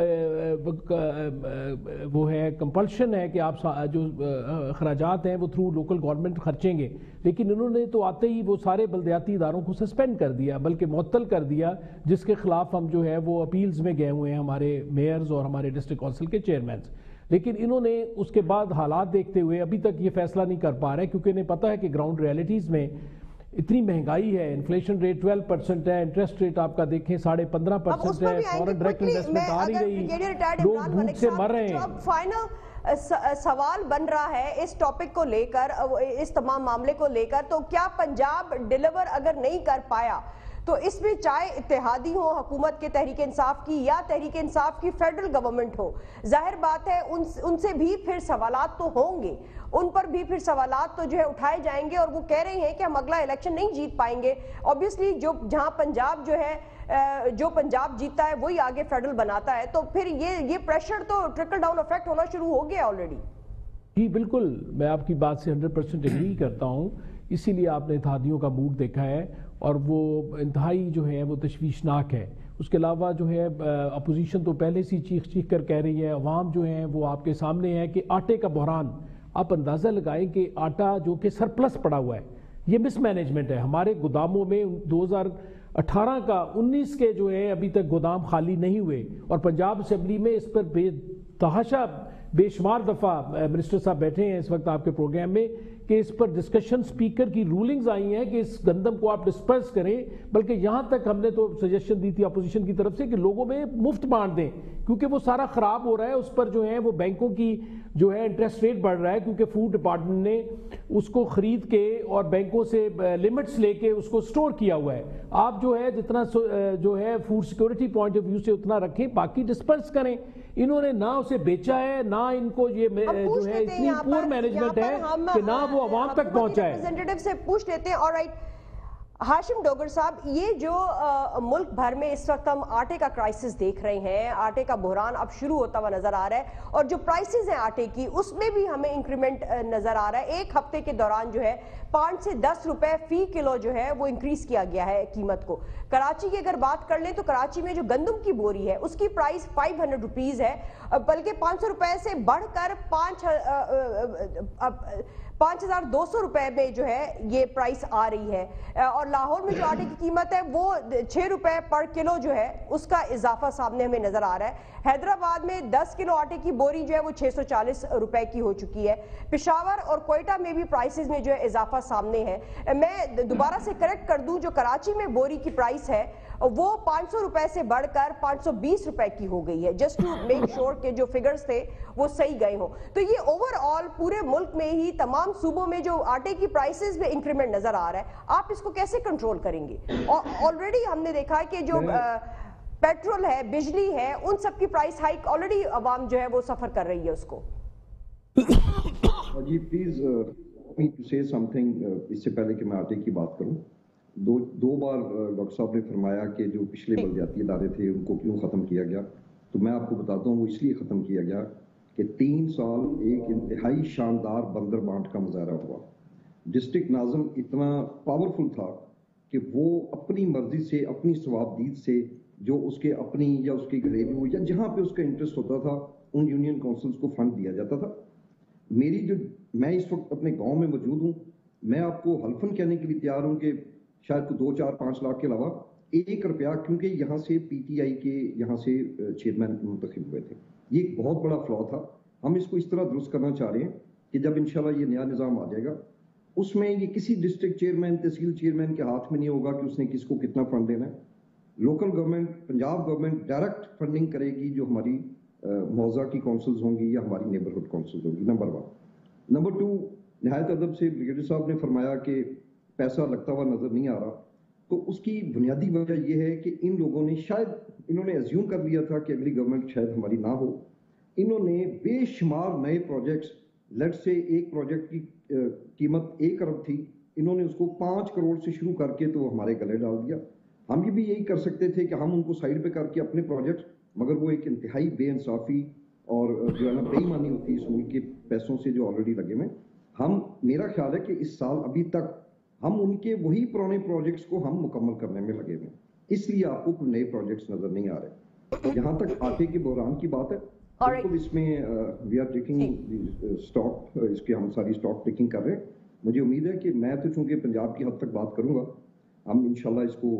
वो है कंपल्शन है कि आप जो खराजात हैं वो थ्रू लोकल गवर्नमेंट खर्चेंगे, लेकिन इन्होंने तो आते ही वो सारे बल्दियाती इदारों को सस्पेंड कर दिया, बल्कि मुअत्तल कर दिया, जिसके खिलाफ हम जो है वो अपील्स में गए हुए हैं हमारे मेयर्स और हमारे डिस्ट्रिक्ट काउंसिल के चेयरमैन। लेकिन इन्होंने उसके बाद हालात देखते हुए अभी तक ये फैसला नहीं कर पा रहे, क्योंकि इन्हें पता है कि ग्राउंड रियलिटीज़ में इतनी महंगाई है, इन्फ्लेशन रेट 12% है, इंटरेस्ट रेट आपका देखें 15.5% है, फॉरेन डायरेक्ट इन्वेस्टमेंट आ नहीं रही, लोग भूख से मर रहे हैं। फाइनल सवाल बन रहा है इस टॉपिक को लेकर, इस तमाम मामले को लेकर, तो क्या पंजाब डिलीवर अगर नहीं कर पाया तो इसमें चाहे इत्तेहादी हो हुकूमत के तहरीक इंसाफ की या तहरीक इंसाफ की फेडरल गवर्नमेंट हो, जाहिर बात है उनसे भी फिर सवालात तो होंगे, उन पर भी फिर सवालात तो जो है उठाए जाएंगे, और वो कह रहे हैं कि हम अगला इलेक्शन नहीं जीत पाएंगे। ऑब्वियसली जहां पंजाब जो है जो पंजाब जीतता है वही आगे फेडरल बनाता है, तो फिर ये प्रेशर तो ट्रिकल डाउन इफेक्ट होना शुरू हो गया ऑलरेडी। जी बिल्कुल, मैं आपकी बात से 100% एग्री करता हूँ। इसीलिए आपने इत्तेहादियों का मूड देखा है और वो इंतहाई जो है वो तशवीशनाक है। उसके अलावा जो है अपोजिशन तो पहले से चीख कर कह रही है, अवाम जो है वो आपके सामने है कि आटे का बहरान, आप अंदाज़ा लगाएं कि आटा जो कि सरप्लस पड़ा हुआ है, ये मिसमैनेजमेंट है। हमारे गोदामों में 2018 का 19 के जो है अभी तक गोदाम खाली नहीं हुए, और पंजाब असेंबली में इस पर बेतहाशा बेशुमार दफ़ा मिनिस्टर साहब बैठे हैं इस वक्त आपके प्रोग्राम में कि इस पर डिस्कशन स्पीकर की रूलिंग्स आई हैं कि इस गंदम को आप डिस्पर्स करें, बल्कि यहाँ तक हमने तो सजेशन दी थी अपोजिशन की तरफ से कि लोगों में मुफ्त बांट दें, क्योंकि वो सारा ख़राब हो रहा है। उस पर जो है वो बैंकों की जो है इंटरेस्ट रेट बढ़ रहा है, क्योंकि फूड डिपार्टमेंट ने उसको ख़रीद के और बैंकों से लिमिट्स लेके उसको स्टोर किया हुआ है। आप जो है जितना जो है food security point of view से उतना रखें, बाकी डिस्पर्स करें। इन्होंने ना उसे बेचा है, ना इनको ये जो है इतनी पुअर मैनेजमेंट है कि ना वो आवाम तक पहुंचा है। रिप्रेजेंटेटिव से पूछ लेते हैं। ऑलराइट, हाशिम डोगर साहब, ये जो मुल्क भर में इस वक्त हम आटे का क्राइसिस देख रहे हैं, आटे का बहरान अब शुरू होता हुआ नजर आ रहा है, और जो प्राइसेस हैं आटे की उसमें भी हमें इंक्रीमेंट नजर आ रहा है। एक हफ्ते के दौरान जो है 5 से 10 रुपए फी किलो जो है वो इंक्रीज किया गया है कीमत को। कराची की अगर बात कर लें तो कराची में जो गंदम की बोरी है उसकी प्राइस 500 रुपीज है, बल्कि 500 रुपए से बढ़कर 5,200 रुपए में जो है ये प्राइस आ रही है। और लाहौर में जो आटे की कीमत है वो 6 रुपए पर किलो जो है उसका इजाफा सामने हमें नजर आ रहा है। हैदराबाद में 10 किलो आटे की बोरी जो है वो 640 रुपए की हो चुकी है। पेशावर और कोयटा में भी प्राइसेस में जो है इजाफा सामने है। मैं दोबारा से करेक्ट कर दूं, जो कराची में बोरी की प्राइस है वो 500 रुपए से बढ़कर 520 रुपए की हो गई है, जस्ट टू मेक श्योर के जो फिगर्स थे वो सही गए हो। तो ये ओवरऑल पूरे मुल्क में ही तमाम सूबों में जो आटे की प्राइसेस में इंक्रीमेंट नजर आ रहा है, आप इसको कैसे कंट्रोल करेंगे? और ऑलरेडी हमने देखा है कि जो पेट्रोल है, बिजली है, उन सब की प्राइस हाइक ऑलरेडी अवाम जो है वो सफर कर रही है उसको। जी please me to say something, इससे पहले कि मैं आटे की बात करूं, दो बार डॉक्टर साहब ने फरमाया कि जो पिछले बलदियाती इदारे थे उनको क्यों ख़त्म किया गया, तो मैं आपको बताता हूँ वो इसलिए ख़त्म किया गया कि 3 साल एक इंतहाई शानदार बंदर बांट का मुजाहरा हुआ। डिस्ट्रिक्ट नाज़म इतना पावरफुल था कि वो अपनी मर्जी से, अपनी सवाबदीद से, जो उसके अपनी या उसके घरेलू या जहाँ पे उसका इंटरेस्ट होता था, उन यूनियन काउंसिल्स को फंड दिया जाता था। मैं इस वक्त अपने गाँव में मौजूद हूँ, मैं आपको हल्फन कहने के लिए तैयार हूँ कि शायद 2, 4, 5 लाख के अलावा 1 रुपया, क्योंकि यहाँ से पीटीआई के यहाँ से चेयरमैन मुंतखब हुए थे। ये एक बहुत बड़ा फ्लॉ था। हम इसको इस तरह दुरुस्त करना चाह रहे हैं कि जब इंशाल्लाह ये नया निज़ाम आ जाएगा, उसमें ये किसी डिस्ट्रिक्ट चेयरमैन, तहसील चेयरमैन के हाथ में नहीं होगा कि उसने किसको कितना फंड देना है। Local government, Punjab government direct funding करेगी जो हमारी मौजा की काउंसिल्स होंगी या हमारी नेबरहुड काउंसिल्स होंगी, नंबर 1। नंबर 2, नहायत अदब से ब्रिगेडियर साहब ने फरमाया कि पैसा लगता हुआ नजर नहीं आ रहा, तो उसकी बुनियादी वजह यह है कि इन लोगों ने शायद इन्होंने एज्यूम कर लिया था कि अगली गवर्नमेंट शायद हमारी ना हो। इन्होंने बेशुमार नए प्रोजेक्ट्स, लेट से एक प्रोजेक्ट की कीमत 1 अरब थी, इन्होंने उसको 5 करोड़ से शुरू करके तो हमारे गले डाल दिया। हम भी यही कर सकते थे कि हम उनको साइड पे करके अपने प्रोजेक्ट, मगर वो एक इंतहाई बेइंसाफी और जो है ना बेईमानी होती है इस मुल्क के पैसों से जो ऑलरेडी लगे हुए। मेरा ख्याल है कि इस साल अभी तक हम उनके वही पुराने प्रोजेक्ट्स को हम मुकम्मल करने में लगे हुए, इसलिए आपको कोई नए प्रोजेक्ट्स नजर नहीं आ रहे। जहां तक आटे के बहरान की बात है, बिल्कुल इसमें वी आर टेकिंग स्टॉक, इसके हम सारी स्टॉक टेकिंग कर रहे हैं। मुझे उम्मीद है कि मैं तो चूंकि पंजाब की हद तक बात करूंगा, हम इंशाल्लाह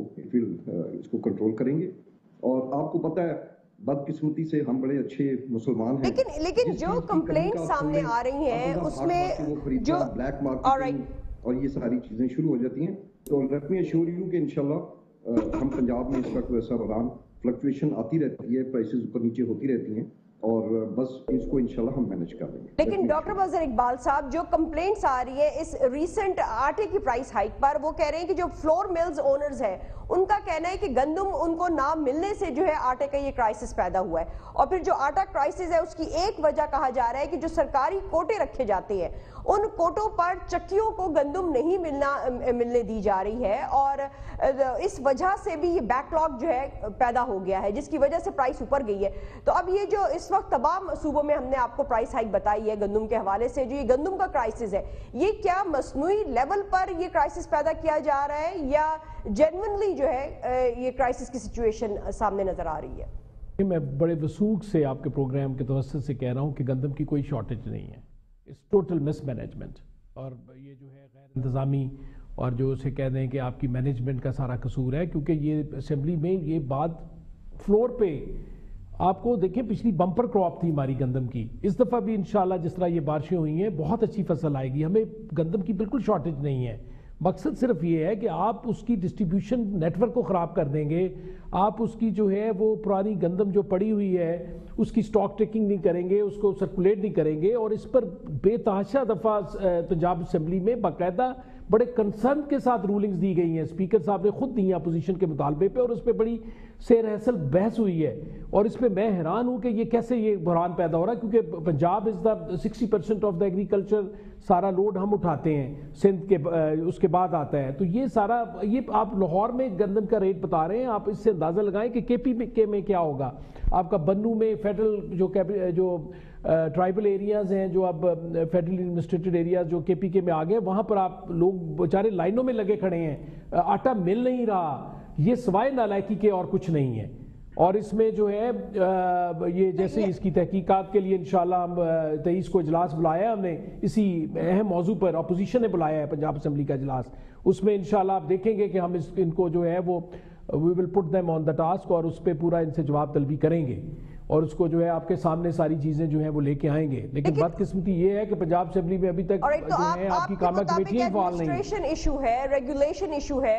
इसको कंट्रोल करेंगे। और आपको पता है बदकिस्मती से हम बड़े अच्छे मुसलमान हैं, लेकिन जो कंप्लेंट सामने आ रही हैं उसमें जो ब्लैक मार्केटिंग और ये सारी चीजें शुरू हो जाती हैं। तो लेट मी अश्योर यू कि इंशाल्लाह हम पंजाब में इस वक्त वैसा बहरान, फ्लक्चुएशन आती रहती है, प्राइसेस ऊपर नीचे होती रहती हैं, और बस इसको इंशाल्लाह हम मैनेज कर लेंगे। लेकिन डॉक्टर मजहर इकबाल साहब, जो कंप्लेंट्स आ रही है इस रीसेंट आटे की प्राइस हाइक पर, वो कह रहे हैं कि जो फ्लोर मिल्स ओनर्स हैं उनका कहना है कि गंदम उनको ना मिलने से जो है आटे का ये क्राइसिस पैदा हुआ है। और फिर जो आटा क्राइसिस है उसकी एक वजह कहा जा रहा है कि जो सरकारी कोटे रखे जाते हैं उन कोटों पर चक्कियों को गंदम नहीं मिलने दी जा रही है, और इस वजह से भी ये बैकलॉग जो है पैदा हो गया है, जिसकी वजह से प्राइस ऊपर गई है। तो अब ये जो इस वक्त तमाम सूबों में हमने आपको प्राइस हाइक बताई है गंदम के हवाले से, जो ये गंदम का क्राइसिस है, ये क्या मसनूई लेवल पर ये क्राइसिस पैदा किया जा रहा है या जेन्युइनली जो है ये क्राइसिस की सिचुएशन सामने नजर आ रही है? मैं बड़े वसूख से आपके प्रोग्राम के तवज्जुह से कह रहा हूँ कि गंदम की कोई शॉर्टेज नहीं है, इट्स टोटल मिसमैनेजमेंट। और ये जो है गैर इंतज़ामी और जो उसे कह दें कि आपकी मैनेजमेंट का सारा कसूर है, क्योंकि ये असेंबली में ये बात फ्लोर पे آپ کو دیکھیں پچھلی بمپر کراپ تھی ہماری گندم کی, اس دفعہ بھی انشاءاللہ جس طرح یہ بارشیں ہوئی ہیں بہت اچھی فصل آئے گی, ہمیں گندم کی بالکل شارٹیج نہیں ہے. مقصد صرف یہ ہے کہ آپ اس کی ڈسٹریبیوشن نیٹ ورک کو خراب کر دیں گے, آپ اس کی جو ہے وہ پرانی گندم جو پڑی ہوئی ہے اس کی سٹاک ٹیکنگ نہیں کریں گے, اس کو سرکولیٹ نہیں کریں گے, اور اس پر بے تحاشا دفعہ پنجاب اسمبلی میں باقاعدہ بڑے کنسرن کے ساتھ رولنگز دی گئی ہیں, اسپیکر صاحب نے خود دی ہیں اپوزیشن کے مطالبے پہ, اور اس پہ بڑی سیر حاصل بحث ہوئی ہے. اور اس پہ میں حیران ہوں کہ یہ کیسے یہ بحران پیدا ہو رہا ہے, کیونکہ Punjab is the 60% of the agriculture سارا لوڈ ہم اٹھاتے ہیں, سندھ کے اس کے بعد آتا ہے. تو یہ سارا یہ آپ لاہور میں گندم کا ریٹ بتا رہے ہیں, آپ اس سے اندازہ لگائیں کہ کے پی کے میں کیا ہوگا. آپ کا بنو میں فیڈرل جو ٹرائبل ایریاز ہیں, جو اب فیڈرل ایڈمنسٹریٹڈ ایریاز جو کے پی کے میں آ گئے, وہاں پر آپ لوگ بیچارے لائنوں میں لگے کھڑے ہیں, آٹا مل نہیں رہا. یہ سوائے نالائکی کے اور کچھ نہیں ہے. اور اس میں جو ہے یہ جیسے اس کی تحقیقات کے لیے انشاءاللہ ہم 23 کو اجلاس بلایا ہے, ہم نے اسی اہم موضوع پر اپوزیشن نے بلایا ہے پنجاب اسمبلی کا اجلاس. اس میں انشاءاللہ آپ دیکھیں گے کہ ہم ان کو جو ہے وہ we will put them on the task, اور اس پہ پورا ان سے جواب طلبی کریں گے, اور اس کو جو ہے آپ کے سامنے ساری چیزیں جو ہیں وہ لے کے آئیں گے. لیکن بدقسمتی یہ ہے کہ پنجاب اسمبلی میں ابھی تک جو ہے آپ کی کامہ کمیٹیاں فعال نہیں ہیں. ایڈمنسٹریشن ایشو ہے, ریگولیشن ایشو ہے.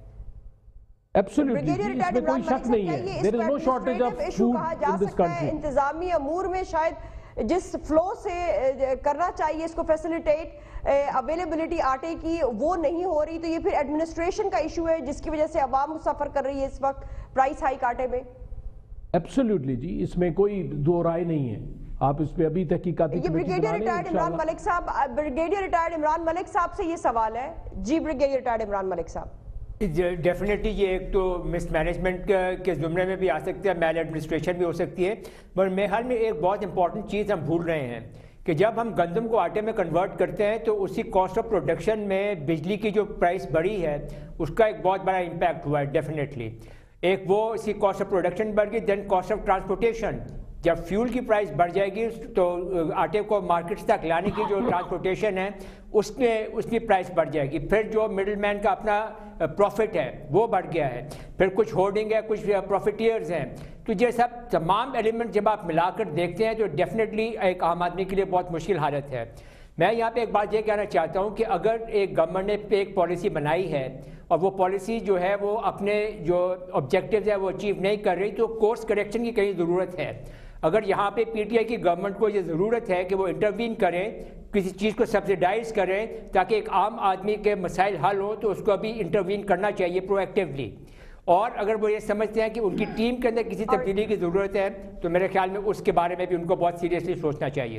ایبسولوٹلی اس میں کوئی شک نہیں ہے. there is no shortage of food in this country. انتظامی امور میں شاید جس فلو سے کرنا چاہیے اس کو فیسیلیٹیٹ اویلیبلٹی آٹے کی وہ نہیں ہو رہی, تو یہ پھر ایڈمنسٹریشن کا ایشو ہے جس کی وجہ سے عوام سفر کر رہی ہے اس وقت پرائس ہائیک آٹے میں. ایبسولوٹلی جی, اس میں کوئی دو رائے نہیں ہے. آپ اس پہ ابھی تحقیقاتی یہ بریگیڈیئر ریٹائرڈ عمران ملک صاحب, بریگیڈیئر ریٹائرڈ عمران ملک صاحب سے یہ سوال ہے. جی بریگیڈیئر ریٹائرڈ عمران ملک صاحب. ڈیفینیٹلی یہ ایک تو مس مینجمنٹ کے زمرے میں بھی آ سکتا ہے, میل ایڈمنسٹریشن بھی ہو سکتی ہے. پر میرے خیال میں ایک بہت امپورٹنٹ چیز ہم بھول رہے ہیں کہ جب ہم گندم کو آٹے میں کنورٹ کرتے ہیں تو اسی کاسٹ آف پروڈکشن میں بجلی کی جو پرائس بڑھی ہے اس کا ایک بہت بڑا امپیکٹ ہوا ہے. ڈیفینیٹلی ایک وہ اسی کاسٹ آف پروڈکشن بڑھ گئی, دین کاسٹ آف ٹرانسپورٹیشن. جب فیول کی پرائس بڑھ جائے گی تو آٹے کو مارکیٹس تک لانے کی جو ٹرانسپورٹیشن ہے اس کی پرائس بڑھ جائے گی. پھر جو مڈل مین کا اپنا پروفٹ ہے وہ بڑھ گیا ہے, پھر کچھ ہولڈنگ ہے, کچھ پروفیٹیئرز ہیں. تو یہ سب تمام ایلیمنٹ جب آپ ملا کر دیکھتے ہیں تو ڈیفینیٹلی ایک عام آدمی کے لیے بہت مشکل حالت ہے. میں یہاں پہ ایک بات یہ کہنا چاہتا ہوں کہ اگر ایک گورنمنٹ نے ایک پالیسی بنائی ہے اور وہ پالیسی جو ہے وہ اپنے جو آبجیکٹیوز ہے وہ اچیو نہیں کر رہی تو کورس کریکشن کی کہیں ضرورت ہے. اگر یہاں پہ پی ٹی آئی کی گورنمنٹ کو یہ ضرورت ہے کہ وہ انٹروین کریں, کسی چیز کو سبسیڈائز کریں تاکہ ایک عام آدمی کے مسائل حل ہوں, تو اس کو ابھی انٹروین کرنا چاہیے پرو ایکٹیولی. اور اگر وہ یہ سمجھتے ہیں کہ ان کی ٹیم کے اندر کسی تبدیلی کی ضرورت ہے تو میرے خیال میں اس کے بارے میں بھی ان کو بہت سیریسلی سوچنا چاہیے.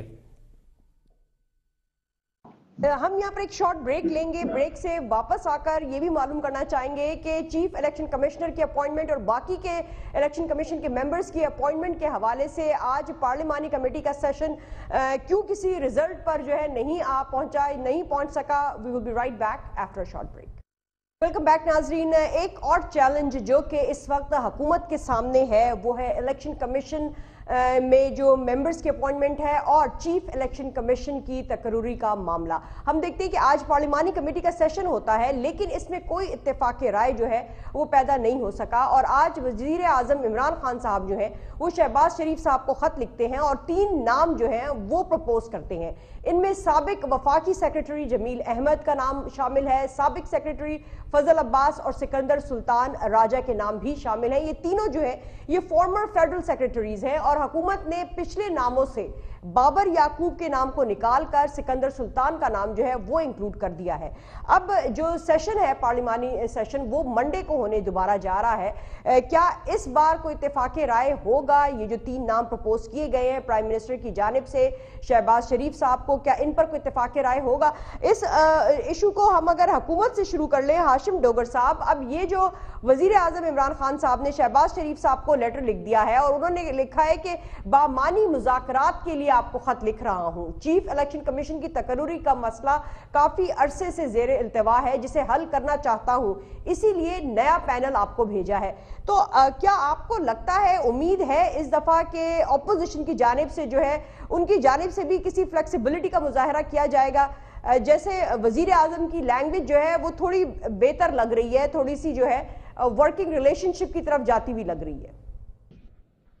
ہم یہاں پر ایک شارٹ بریک لیں گے. بریک سے واپس آ کر یہ بھی معلوم کرنا چاہیں گے کہ چیف الیکشن کمشنر کی اپوائنٹمنٹ اور باقی کے الیکشن کمیشن کے ممبرز کی اپوائنٹمنٹ کے حوالے سے آج پارلیمانی کمیٹی کا سیشن کیوں کسی ریزلٹ پر جو ہے نہیں پہنچ سکا. We will be right back after short break. Welcome back ناظرین. ایک اور چیلنج جو کہ اس وقت حکومت کے سامنے ہے وہ ہے الیکشن کمیشن میں جو ممبرز کی اپوائنٹمنٹ ہے اور چیف الیکشن کمیشن کی تقرری کا معاملہ. ہم دیکھتے ہیں کہ آج پارلیمانی کمیٹی کا سیشن ہوتا ہے لیکن اس میں کوئی اتفاق رائے جو ہے وہ پیدا نہیں ہو سکا, اور آج وزیر اعظم عمران خان صاحب جو ہیں وہ شہباز شریف صاحب کو خط لکھتے ہیں اور 3 نام جو ہیں وہ پروپوز کرتے ہیں. ان میں سابق وفاقی سیکرٹری جمیل احمد کا نام شامل ہے, سابق سیکرٹری فضل عباس اور سکندر سلطان راجہ کے نام بھی شامل ہیں. یہ تینوں جو ہیں یہ فارمر فیڈرل سیکرٹریز ہیں, اور حکومت نے پچھلے ناموں سے بابر یعقوب کے نام کو نکال کر سکندر سلطان کا نام جو ہے وہ انکلوڈ کر دیا ہے. اب جو سیشن ہے پارلیمانی سیشن وہ منڈے کو ہونے دوبارہ جا رہا ہے. کیا اس بار کوئی اتفاق رائے ہوگا؟ یہ جو 3 نام پروپوز کیے گئے ہیں پرائم منسٹر کی جانب سے شہباز شریف صاحب کو, کیا ان پر کوئی اتفاق رائے ہوگا؟ اس ایشو کو ہم اگر حکومت سے شروع کر لیں. ہاشم ڈوگر صاحب, اب یہ جو وزیر اعظم عمران خان صاحب نے شہباز شریف صاحب کو لیٹر لکھ دیا ہے اور انہوں نے لکھا ہے کہ بامانی مذاکرات کے لیے آپ کو خط لکھ رہا ہوں. چیف الیکشن کمیشن کی تقرری کا مسئلہ کافی عرصے سے زیر التوا ہے جسے حل کرنا چاہتا ہوں, اسی لیے نیا پینل آپ کو بھیجا ہے. تو کیا آپ کو لگتا ہے, امید ہے اس دفعہ کہ اپوزیشن کی جانب سے جو ہے ان کی جانب سے بھی کسی فلیکسیبلٹی کا مظاہرہ کیا جائے گا؟ جیسے وزیر اعظم کی لینگویج جو ہے وہ تھوڑی بہتر لگ رہی ہے, تھوڑی سی جو ہے ورکنگ ریلیشن شپ کی طرف جاتی ہوئی لگ رہی ہے.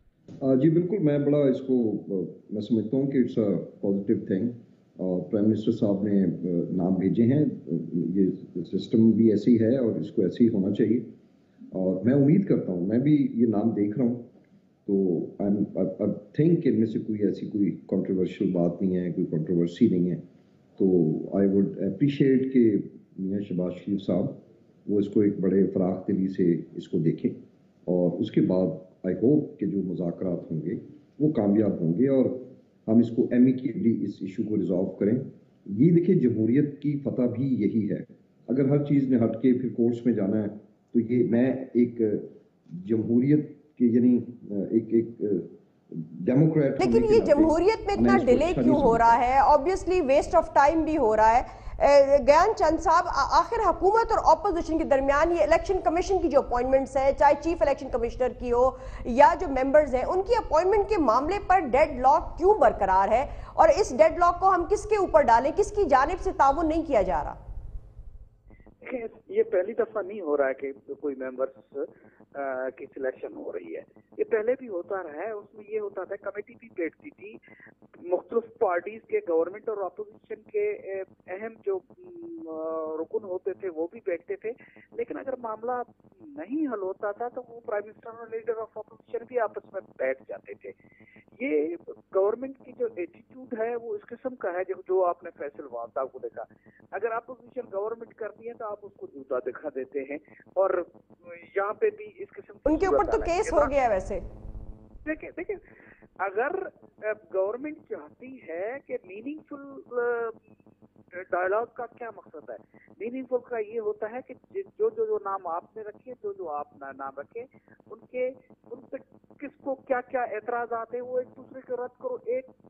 जी बिल्कुल, मैं बड़ा इसको मैं समझता हूँ कि it's a positive thing. Prime minister साहब ने नाम भेजे हैं, ये सिस्टम भी ऐसी है और इसको ऐसे ही होना चाहिए, और मैं उम्मीद करता हूँ, मैं भी ये नाम देख रहा हूँ, तो आई थिंक इनमें से कोई कंट्रोवर्शियल बात नहीं है, कोई कंट्रोवर्सी नहीं है। तो आई वुड अप्रिशिएट कि मियां शहबाज शरीफ साहब वो इसको एक बड़े फराख दिली से इसको देखें, और उसके बाद आई होप कि जो मुज़ाकरात होंगे वो कामयाब होंगे और हम इसको एमिकेबली इस इशू को रिजॉल्व करें। ये देखिए, जमहूरियत की फतह भी यही है। अगर हर चीज़ में हट के फिर कोर्ट्स में जाना है, तो ये मैं एक जमहूरियत के यानी एक डेमोक्रेट, लेकिन ये जमहूरियत में इतना डिले क्यों हो रहा है? ऑब्वियसली वेस्ट ऑफ टाइम भी हो रहा है। ज्ञान चंद साहब, आखिर हुकूमत और ऑपोजिशन के दरमियान ये इलेक्शन कमीशन की जो अपॉइंटमेंट्स है, चाहे चीफ इलेक्शन कमिश्नर की हो या जो मेंबर्स हैं, उनकी अपॉइंटमेंट के मामले पर डेड लॉक क्यों बरकरार है, और इस डेड लॉक को हम किसके ऊपर डालें? किसकी जानिब से ताउन नहीं किया जा रहा? ये पहली दफा नहीं हो रहा है कि कोई मेंबर्स की सिलेक्शन हो रही है, ये पहले भी होता रहा है। उसमें ये होता था, कमेटी भी बैठती थी, मुख्तलिफ पार्टीज के, गवर्नमेंट और अपोजिशन के अहम जो रुकन होते थे वो भी बैठते थे, लेकिन अगर मामला नहीं हल होता था तो वो प्राइम मिनिस्टर और लीडर ऑफ अपोजिशन भी आपस में बैठ जाते थे। ये गवर्नमेंट की जो एटीट्यूड है वो इस किस्म का है, जो आपने फैसल साहब को देखा। अगर अपोजिशन गवर्नमेंट करती है तो आप उसको जूता दिखा देते हैं, और यहाँ पे भी इस किस्म उनके ऊपर तो केस हो गया। वैसे देखिए, अगर गवर्नमेंट चाहती है कि मीनिंगफुल डायलॉग का क्या मकसद है? मीनिंगफुल का ये होता है कि जो नाम आपने रखे, जो आप नाम रखे, उन पे किसको क्या क्या एतराजात है वो एक दूसरे को रद्द करो।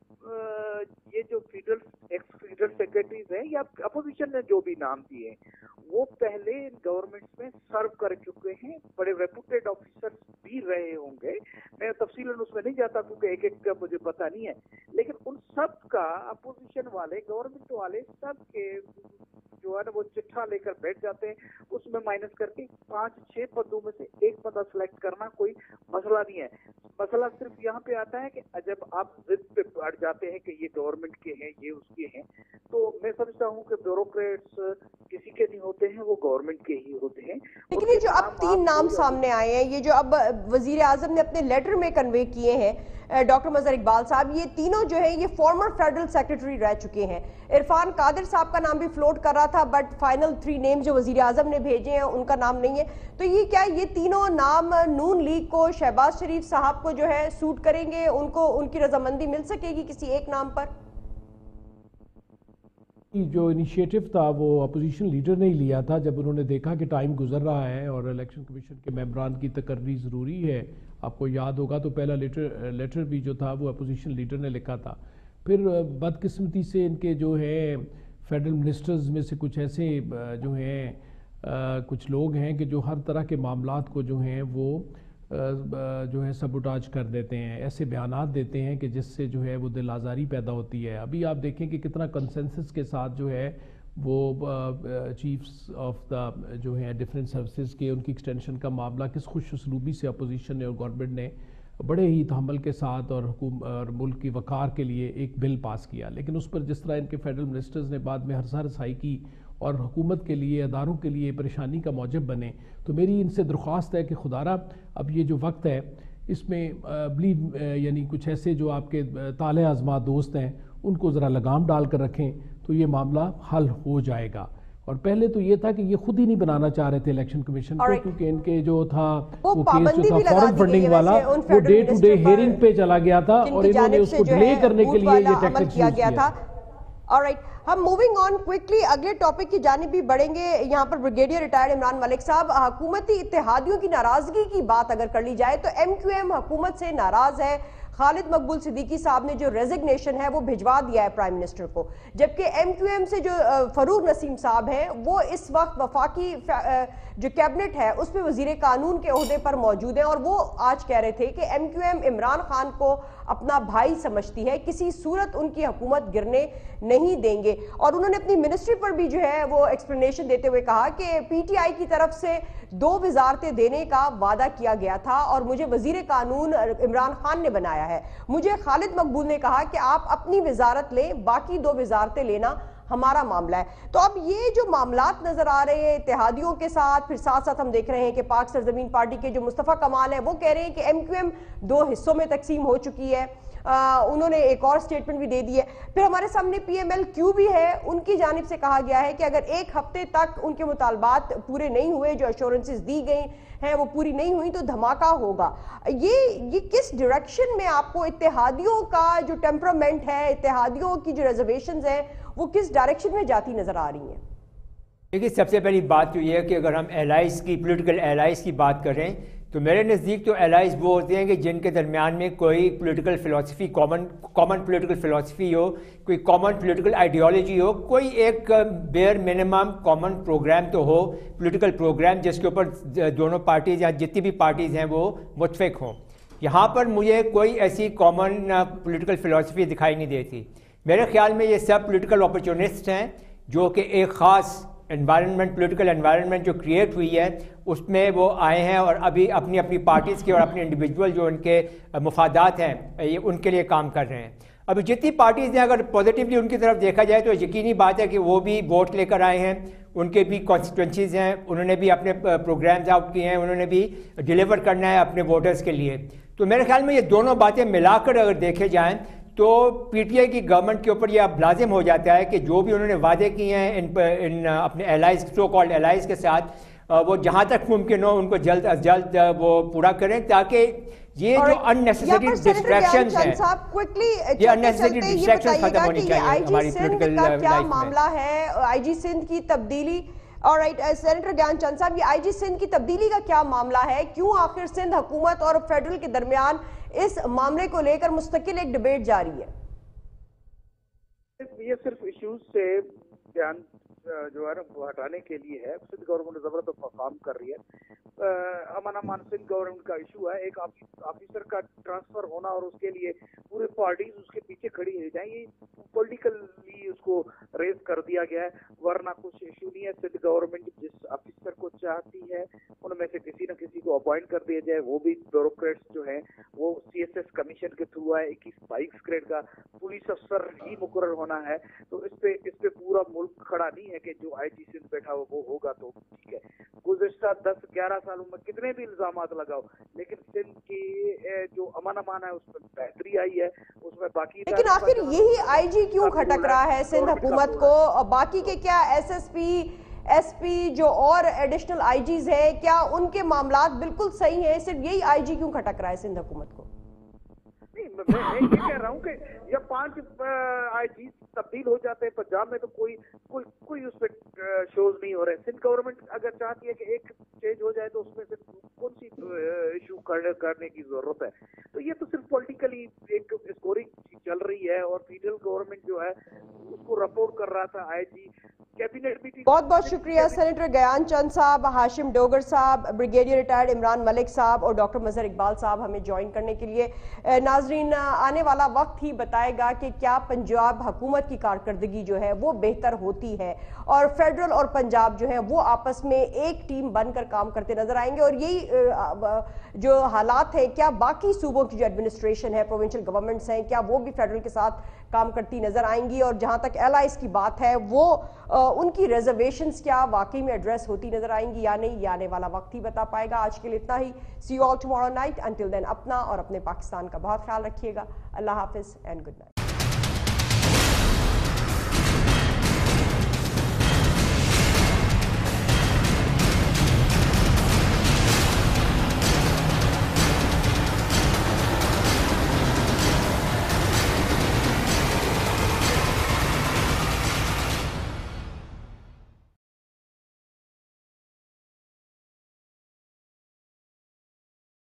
ये जो एक्स फेडरल सेक्रेटरीज हैं या अपोजिशन ने जो भी नाम दिए वो पहले गवर्नमेंट्स में सर्व कर चुके हैं, बड़े रेपुटेड ऑफिसर्स भी रहे होंगे। मैं तफसीलन उसमें नहीं जाता क्योंकि एक का मुझे पता नहीं है, लेकिन उन सब का अपोजिशन वाले, गवर्नमेंट वाले, सब के जो है ना वो चिट्ठा लेकर बैठ जाते हैं, उसमें माइनस करके 5-6 पदों में से एक पद सेलेक्ट करना कोई मसला नहीं है। मसला सिर्फ यहाँ पे आता है कि जब आप जिद पे बढ़ जाते हैं कि ये गवर्नमेंट के हैं, ये उसके हैं, तो मैं समझता हूँ कि ब्यूरोक्रेट्स किसी के नहीं होते हैं, वो गवर्नमेंट के ही होते हैं। लेकिन ये जो अब 3 नाम सामने आए हैं, ये जो अब वजीर आजम ने अपने लेटर में कन्वे किए हैं, डॉक्टर मजहर इकबाल साहब, ये तीनों जो है ये फॉर्मर फेडरल सेक्रेटरी रह चुके हैं। इरफान कादिर साहब का नाम भी फ्लोट कर रहा था, बट फाइनल 3 नेम जो वजीर आजम ने भेजे हैं उनका नाम नहीं है। तो ये क्या ये तीनों नाम नून लीग को, शहबाज शरीफ साहब को जो है सूट करेंगे? उनको उनकी रजामंदी मिल सकेगी किसी एक नाम पर? जो इनिशिएटिव था वो अपोजिशन लीडर ने ही लिया था, जब उन्होंने देखा कि टाइम गुजर रहा है और इलेक्शन कमीशन के मेंबरान की तकर्री ज़रूरी है। आपको याद होगा तो पहला लेटर भी जो था वो अपोजिशन लीडर ने लिखा था। फिर बदकिस्मती से इनके जो है फेडरल मिनिस्टर्स में से कुछ ऐसे जो हैं कुछ लोग हैं कि जो हर तरह के मामलात को जो हैं वो जो है सबुटाज कर देते हैं, ऐसे बयानात देते हैं कि जिससे जो है वो दिल आज़ारी पैदा होती है। अभी आप देखें कि कितना कंसेंसस के साथ जो है वो चीफ्स ऑफ द जो है डिफरेंट सर्विसेज के उनकी एक्सटेंशन का मामला किस खुश उसलूबी से अपोजिशन ने और गवर्नमेंट ने बड़े ही तहम्मुल के साथ और मुल्क की वक़ार के लिए एक बिल पास किया। लेकिन उस पर जिस तरह इनके फेडरल मिनिस्टर्स ने बाद में हरसाई की और हुकूमत के लिए, अदारों के लिए परेशानी का मौजब बने, तो मेरी इनसे दरख्वास्त है कि खुदारा अब ये जो वक्त है इसमें बिलीव यानी कुछ ऐसे जो आपके ताले आज़मा दोस्त हैं उनको ज़रा लगाम डाल कर रखें तो ये मामला हल हो जाएगा। और पहले तो ये था कि ये खुद ही नहीं बनाना चाह रहे थे इलेक्शन कमीशन को, क्योंकि इनके जो था वो केस जो था फॉरेन फंडिंग वाला वो डे टू डे हियरिंग पे चला गया था और इन्होंने उसको डिले करने के लिए ये टैक्टिक्स यूज किया था। ऑलराइट, हम मूविंग ऑन क्विकली अगले टॉपिक की जानिब भी बढ़ेंगे। यहाँ पर ब्रिगेडियर रिटायर्ड इमरान मलिक साहब, हुकूमती इत्तेहादियों की नाराजगी की बात अगर कर ली जाए तो MQM हुकूमत से नाराज है, خالد مقبول صدیقی صاحب نے جو ریزگنیشن ہے وہ بھجوا دیا ہے پرائم منسٹر کو، جبکہ ایم کیو ایم سے جو فروغ نسیم صاحب ہیں وہ اس وقت وفاقی جو کیبنٹ ہے اس میں وزیر قانون کے عہدے پر موجود ہیں، اور وہ آج کہہ رہے تھے کہ M Q M Imran Khan کو اپنا بھائی سمجھتی ہے، کسی صورت ان کی حکومت گرنے نہیں دیں گے، اور انہوں نے اپنی منسٹری پر بھی جو ہے وہ ایکسپلینیشن دیتے ہوئے کہا کہ پی ٹی آئی کی طرف سے 2 وزارتیں دینے کا وعدہ کیا گیا تھا اور مجھے وزیر قانون عمران خان نے بنایا ہے، مجھے خالد مقبول نے کہا کہ آپ اپنی وزارت لیں، باقی 2 وزارتیں لینا ہمارا معاملہ ہے۔ تو اب یہ جو معاملات نظر آ رہے ہیں اتحادیوں کے ساتھ، پھر ساتھ ساتھ ہم دیکھ رہے ہیں کہ پاک سرزمین پارٹی کے جو مصطفیٰ کمال ہیں وہ کہہ رہے ہیں کہ ایم کیو ایم 2 حصوں میں تقسیم ہو چکی ہے، انہوں نے ایک اور سٹیٹمنٹ بھی دے دی ہے۔ پھر ہمارے سامنے پی ایم ایل کیو بھی ہے، ان کی جانب سے کہا گیا ہے کہ اگر 1 ہفتے تک ان کے مطالبات پورے نہیں ہوئے، جو ایشورنسز دی گئی ہیں وہ پوری نہیں ہوئی تو دھماکہ ہوگا۔ یہ کس ڈائریکشن میں آپ کو اتحادیوں کا جو ٹیمپرامنٹ ہے، اتحادیوں کی جو ریزرویشنز ہیں وہ کس ڈائریکشن میں جاتی نظر آ رہی ہیں؟ دیکھیے سب سے پہلی بات تو یہ ہے کہ اگر ہم ایلائز کی پولیٹیکل ایلائز کی بات کریں تو میرے نزدیک تو ایلائز وہ ہوتے ہیں کہ جن کے درمیان میں کوئی پولیٹیکل فلسفی کامن پولیٹیکل فلسفی ہو، کوئی کامن پولیٹیکل آئیڈیالوجی ہو، کوئی ایک بیئر منیمم کامن پروگرام تو ہو، پولیٹیکل پروگرام جس کے اوپر دونوں پارٹیز یا جتنی بھی پارٹیز ہیں وہ متفق ہوں۔ یہاں پر مجھے کوئی ایسی کامن پولیٹیکل فلسفی دکھائی نہیں دیتی۔ میرے خیال میں یہ سب پولیٹیکل اپرچونسٹ ہیں جو کہ ایک خاص انوائرمنٹ پولیٹیکل انوائرمنٹ جو کریٹ ہوئی ہے اس میں وہ آئے ہیں اور ابھی اپنی اپنی پارٹیز کے اور اپنے انڈیویجول جو ان کے مفادات ہیں ان کے لیے کام کر رہے ہیں۔ ابھی جتنی پارٹیز ہیں اگر پازیٹیولی ان کی طرف دیکھا جائے تو یقینی بات ہے کہ وہ بھی ووٹ لے کر آئے ہیں، ان کے بھی کانسٹیٹوئنسیز ہیں، انہوں نے بھی اپنے پروگرامز آؤٹ کیے ہیں، انہوں نے بھی ڈیلیور کرنا ہے اپنے ووٹرز کے لیے۔ تو میرے خیال میں یہ دونوں باتیں ملا کر اگر دیکھے جائیں تو پی ٹی آئی کی گورنمنٹ کے اوپر یہ اب لازم ہو جاتا ہے کہ جو بھی انہوں نے وعدے کیے ہیں ان اپنے ایلائز سو کالڈ ایلائز کے ساتھ وہ جہاں تک ممکن ہو ان کو جلد از جلد وہ پورا کریں تاکہ یہ جو اننیسیسری ڈسٹریکشنز ہیں یہ اننیسیسری ڈسٹریکشنز ختم ہونی چاہیے ہماری پولیٹیکل لائف کیا میں۔ معاملہ ہے آئی جی سندھ کی تبدیلی؟ آلرائٹ سینیٹر گیان چند صاحب، یہ آئی جی سندھ کی تبدیلی کا کیا معاملہ ہے؟ کیوں آخر سندھ حکومت اور فیڈرل کے درمیان اس معاملے کو لے کر مستقل ایک ڈیبیٹ جاری ہے؟ یہ صرف ایشوز سے دھیان جو ہے وہ ہٹانے کے لیے ہے۔ سندھ گورنمنٹ زبردست پرفارم کر رہی ہے۔ امن امان سندھ گورنمنٹ کا ایشو ہے، ایک آفیسر کا ٹرانسفر ہونا اور اس کے لیے پورے پارٹیز اس کے پیچھے کھڑی ہو جائیں، یہ پولیٹیکلی اس کو ریز کر دیا گیا ہے، ورنہ کچھ ایشو نہیں ہے۔ سندھ گورنمنٹ جس آفیسر کو چاہتی ہے ان میں سے کسی نہ کسی کو اپوائنٹ کر دیا جائے، وہ بھی بیوروکریٹس جو ہیں وہ سی ایس ایس کمیشن کے تھرو ہے، 21-22 گریڈ کا پولیس افسر ہی مقرر ہونا ہے۔ تو اس پہ پورا ملک کھڑا نہیں ہے کہ جو آئی جی سندھ بیٹھا ہو وہ ہوگا تو ٹھیک ہے۔ گزشتہ 10-11 سالوں میں کتنے بھی الزامات لگاؤ لیکن سندھ کی جو امن امان ہے اس میں بہتری آئی ہے، اس میں باقی لیکن آخر یہی آئی جی کیوں کھٹک رہا ہے سندھ حکومت کو؟ باقی کے کیا ایس ایس پی جو اور ایڈیشنل آئی جیز ہیں کیا ان کے معاملات بالکل صحیح ہیں؟ صرف یہی آئی جی کیوں کھٹک رہا ہے سندھ حکومت کو؟ میں یہ کہہ رہا ہوں کہ یا 5 آئی جی تبدیل ہو جاتے ہیں پنجاب میں تو کوئی اس پہ شوز نہیں ہو رہے۔ سندھ گورنمنٹ اگر چاہتی ہے کہ ایک چینج ہو جائے تو اس میں سے کون سی ایشو کرنے کی ضرورت ہے؟ تو یہ تو صرف پولیٹیکلی ایک اسکورنگ چل رہی ہے اور فیڈرل گورنمنٹ جو ہے اس کو رپورٹ کر رہا تھا آئی جی کیبنٹ میٹنگ۔ بہت بہت شکریہ سینیٹر گیان چند صاحب، ہاشم ڈوگر صاحب، بریگیڈیئر ریٹائرڈ عمران ملک صاحب اور ڈاکٹر مظہر اقبال صاحب ہمیں جوائن کرنے کے لیے۔ ناظرین آنے والا وقت ہی بتائے گا کہ کیا پنجاب حکومت کی کارکردگی جو ہے وہ بہتر ہوتی ہے اور فیڈرل اور پنجاب جو ہے وہ آپس میں ایک ٹیم بن کر کام کرتے نظر آئیں گے، اور یہی جو حالات ہیں کیا باقی صوبوں کی جو ایڈمنسٹریشن ہے پروونشل گورنمنٹس ہیں کیا وہ بھی فیڈرل کے ساتھ کام کرتی نظر آئیں گی، اور جہاں تک ایلائز کی بات ہے وہ ان کی ریزرویشنز کیا واقعی میں ایڈریس ہوتی نظر آئیں گی یا نہیں، یہ آنے والا وقت ہی بتا پائے گا۔ آج کے لیے اتنا ہی، see you all tomorrow night, until then اپنا اور اپنے پاکستان کا بہت خیال رکھیے گا۔ اللہ حافظ اینڈ گڈ نائٹ۔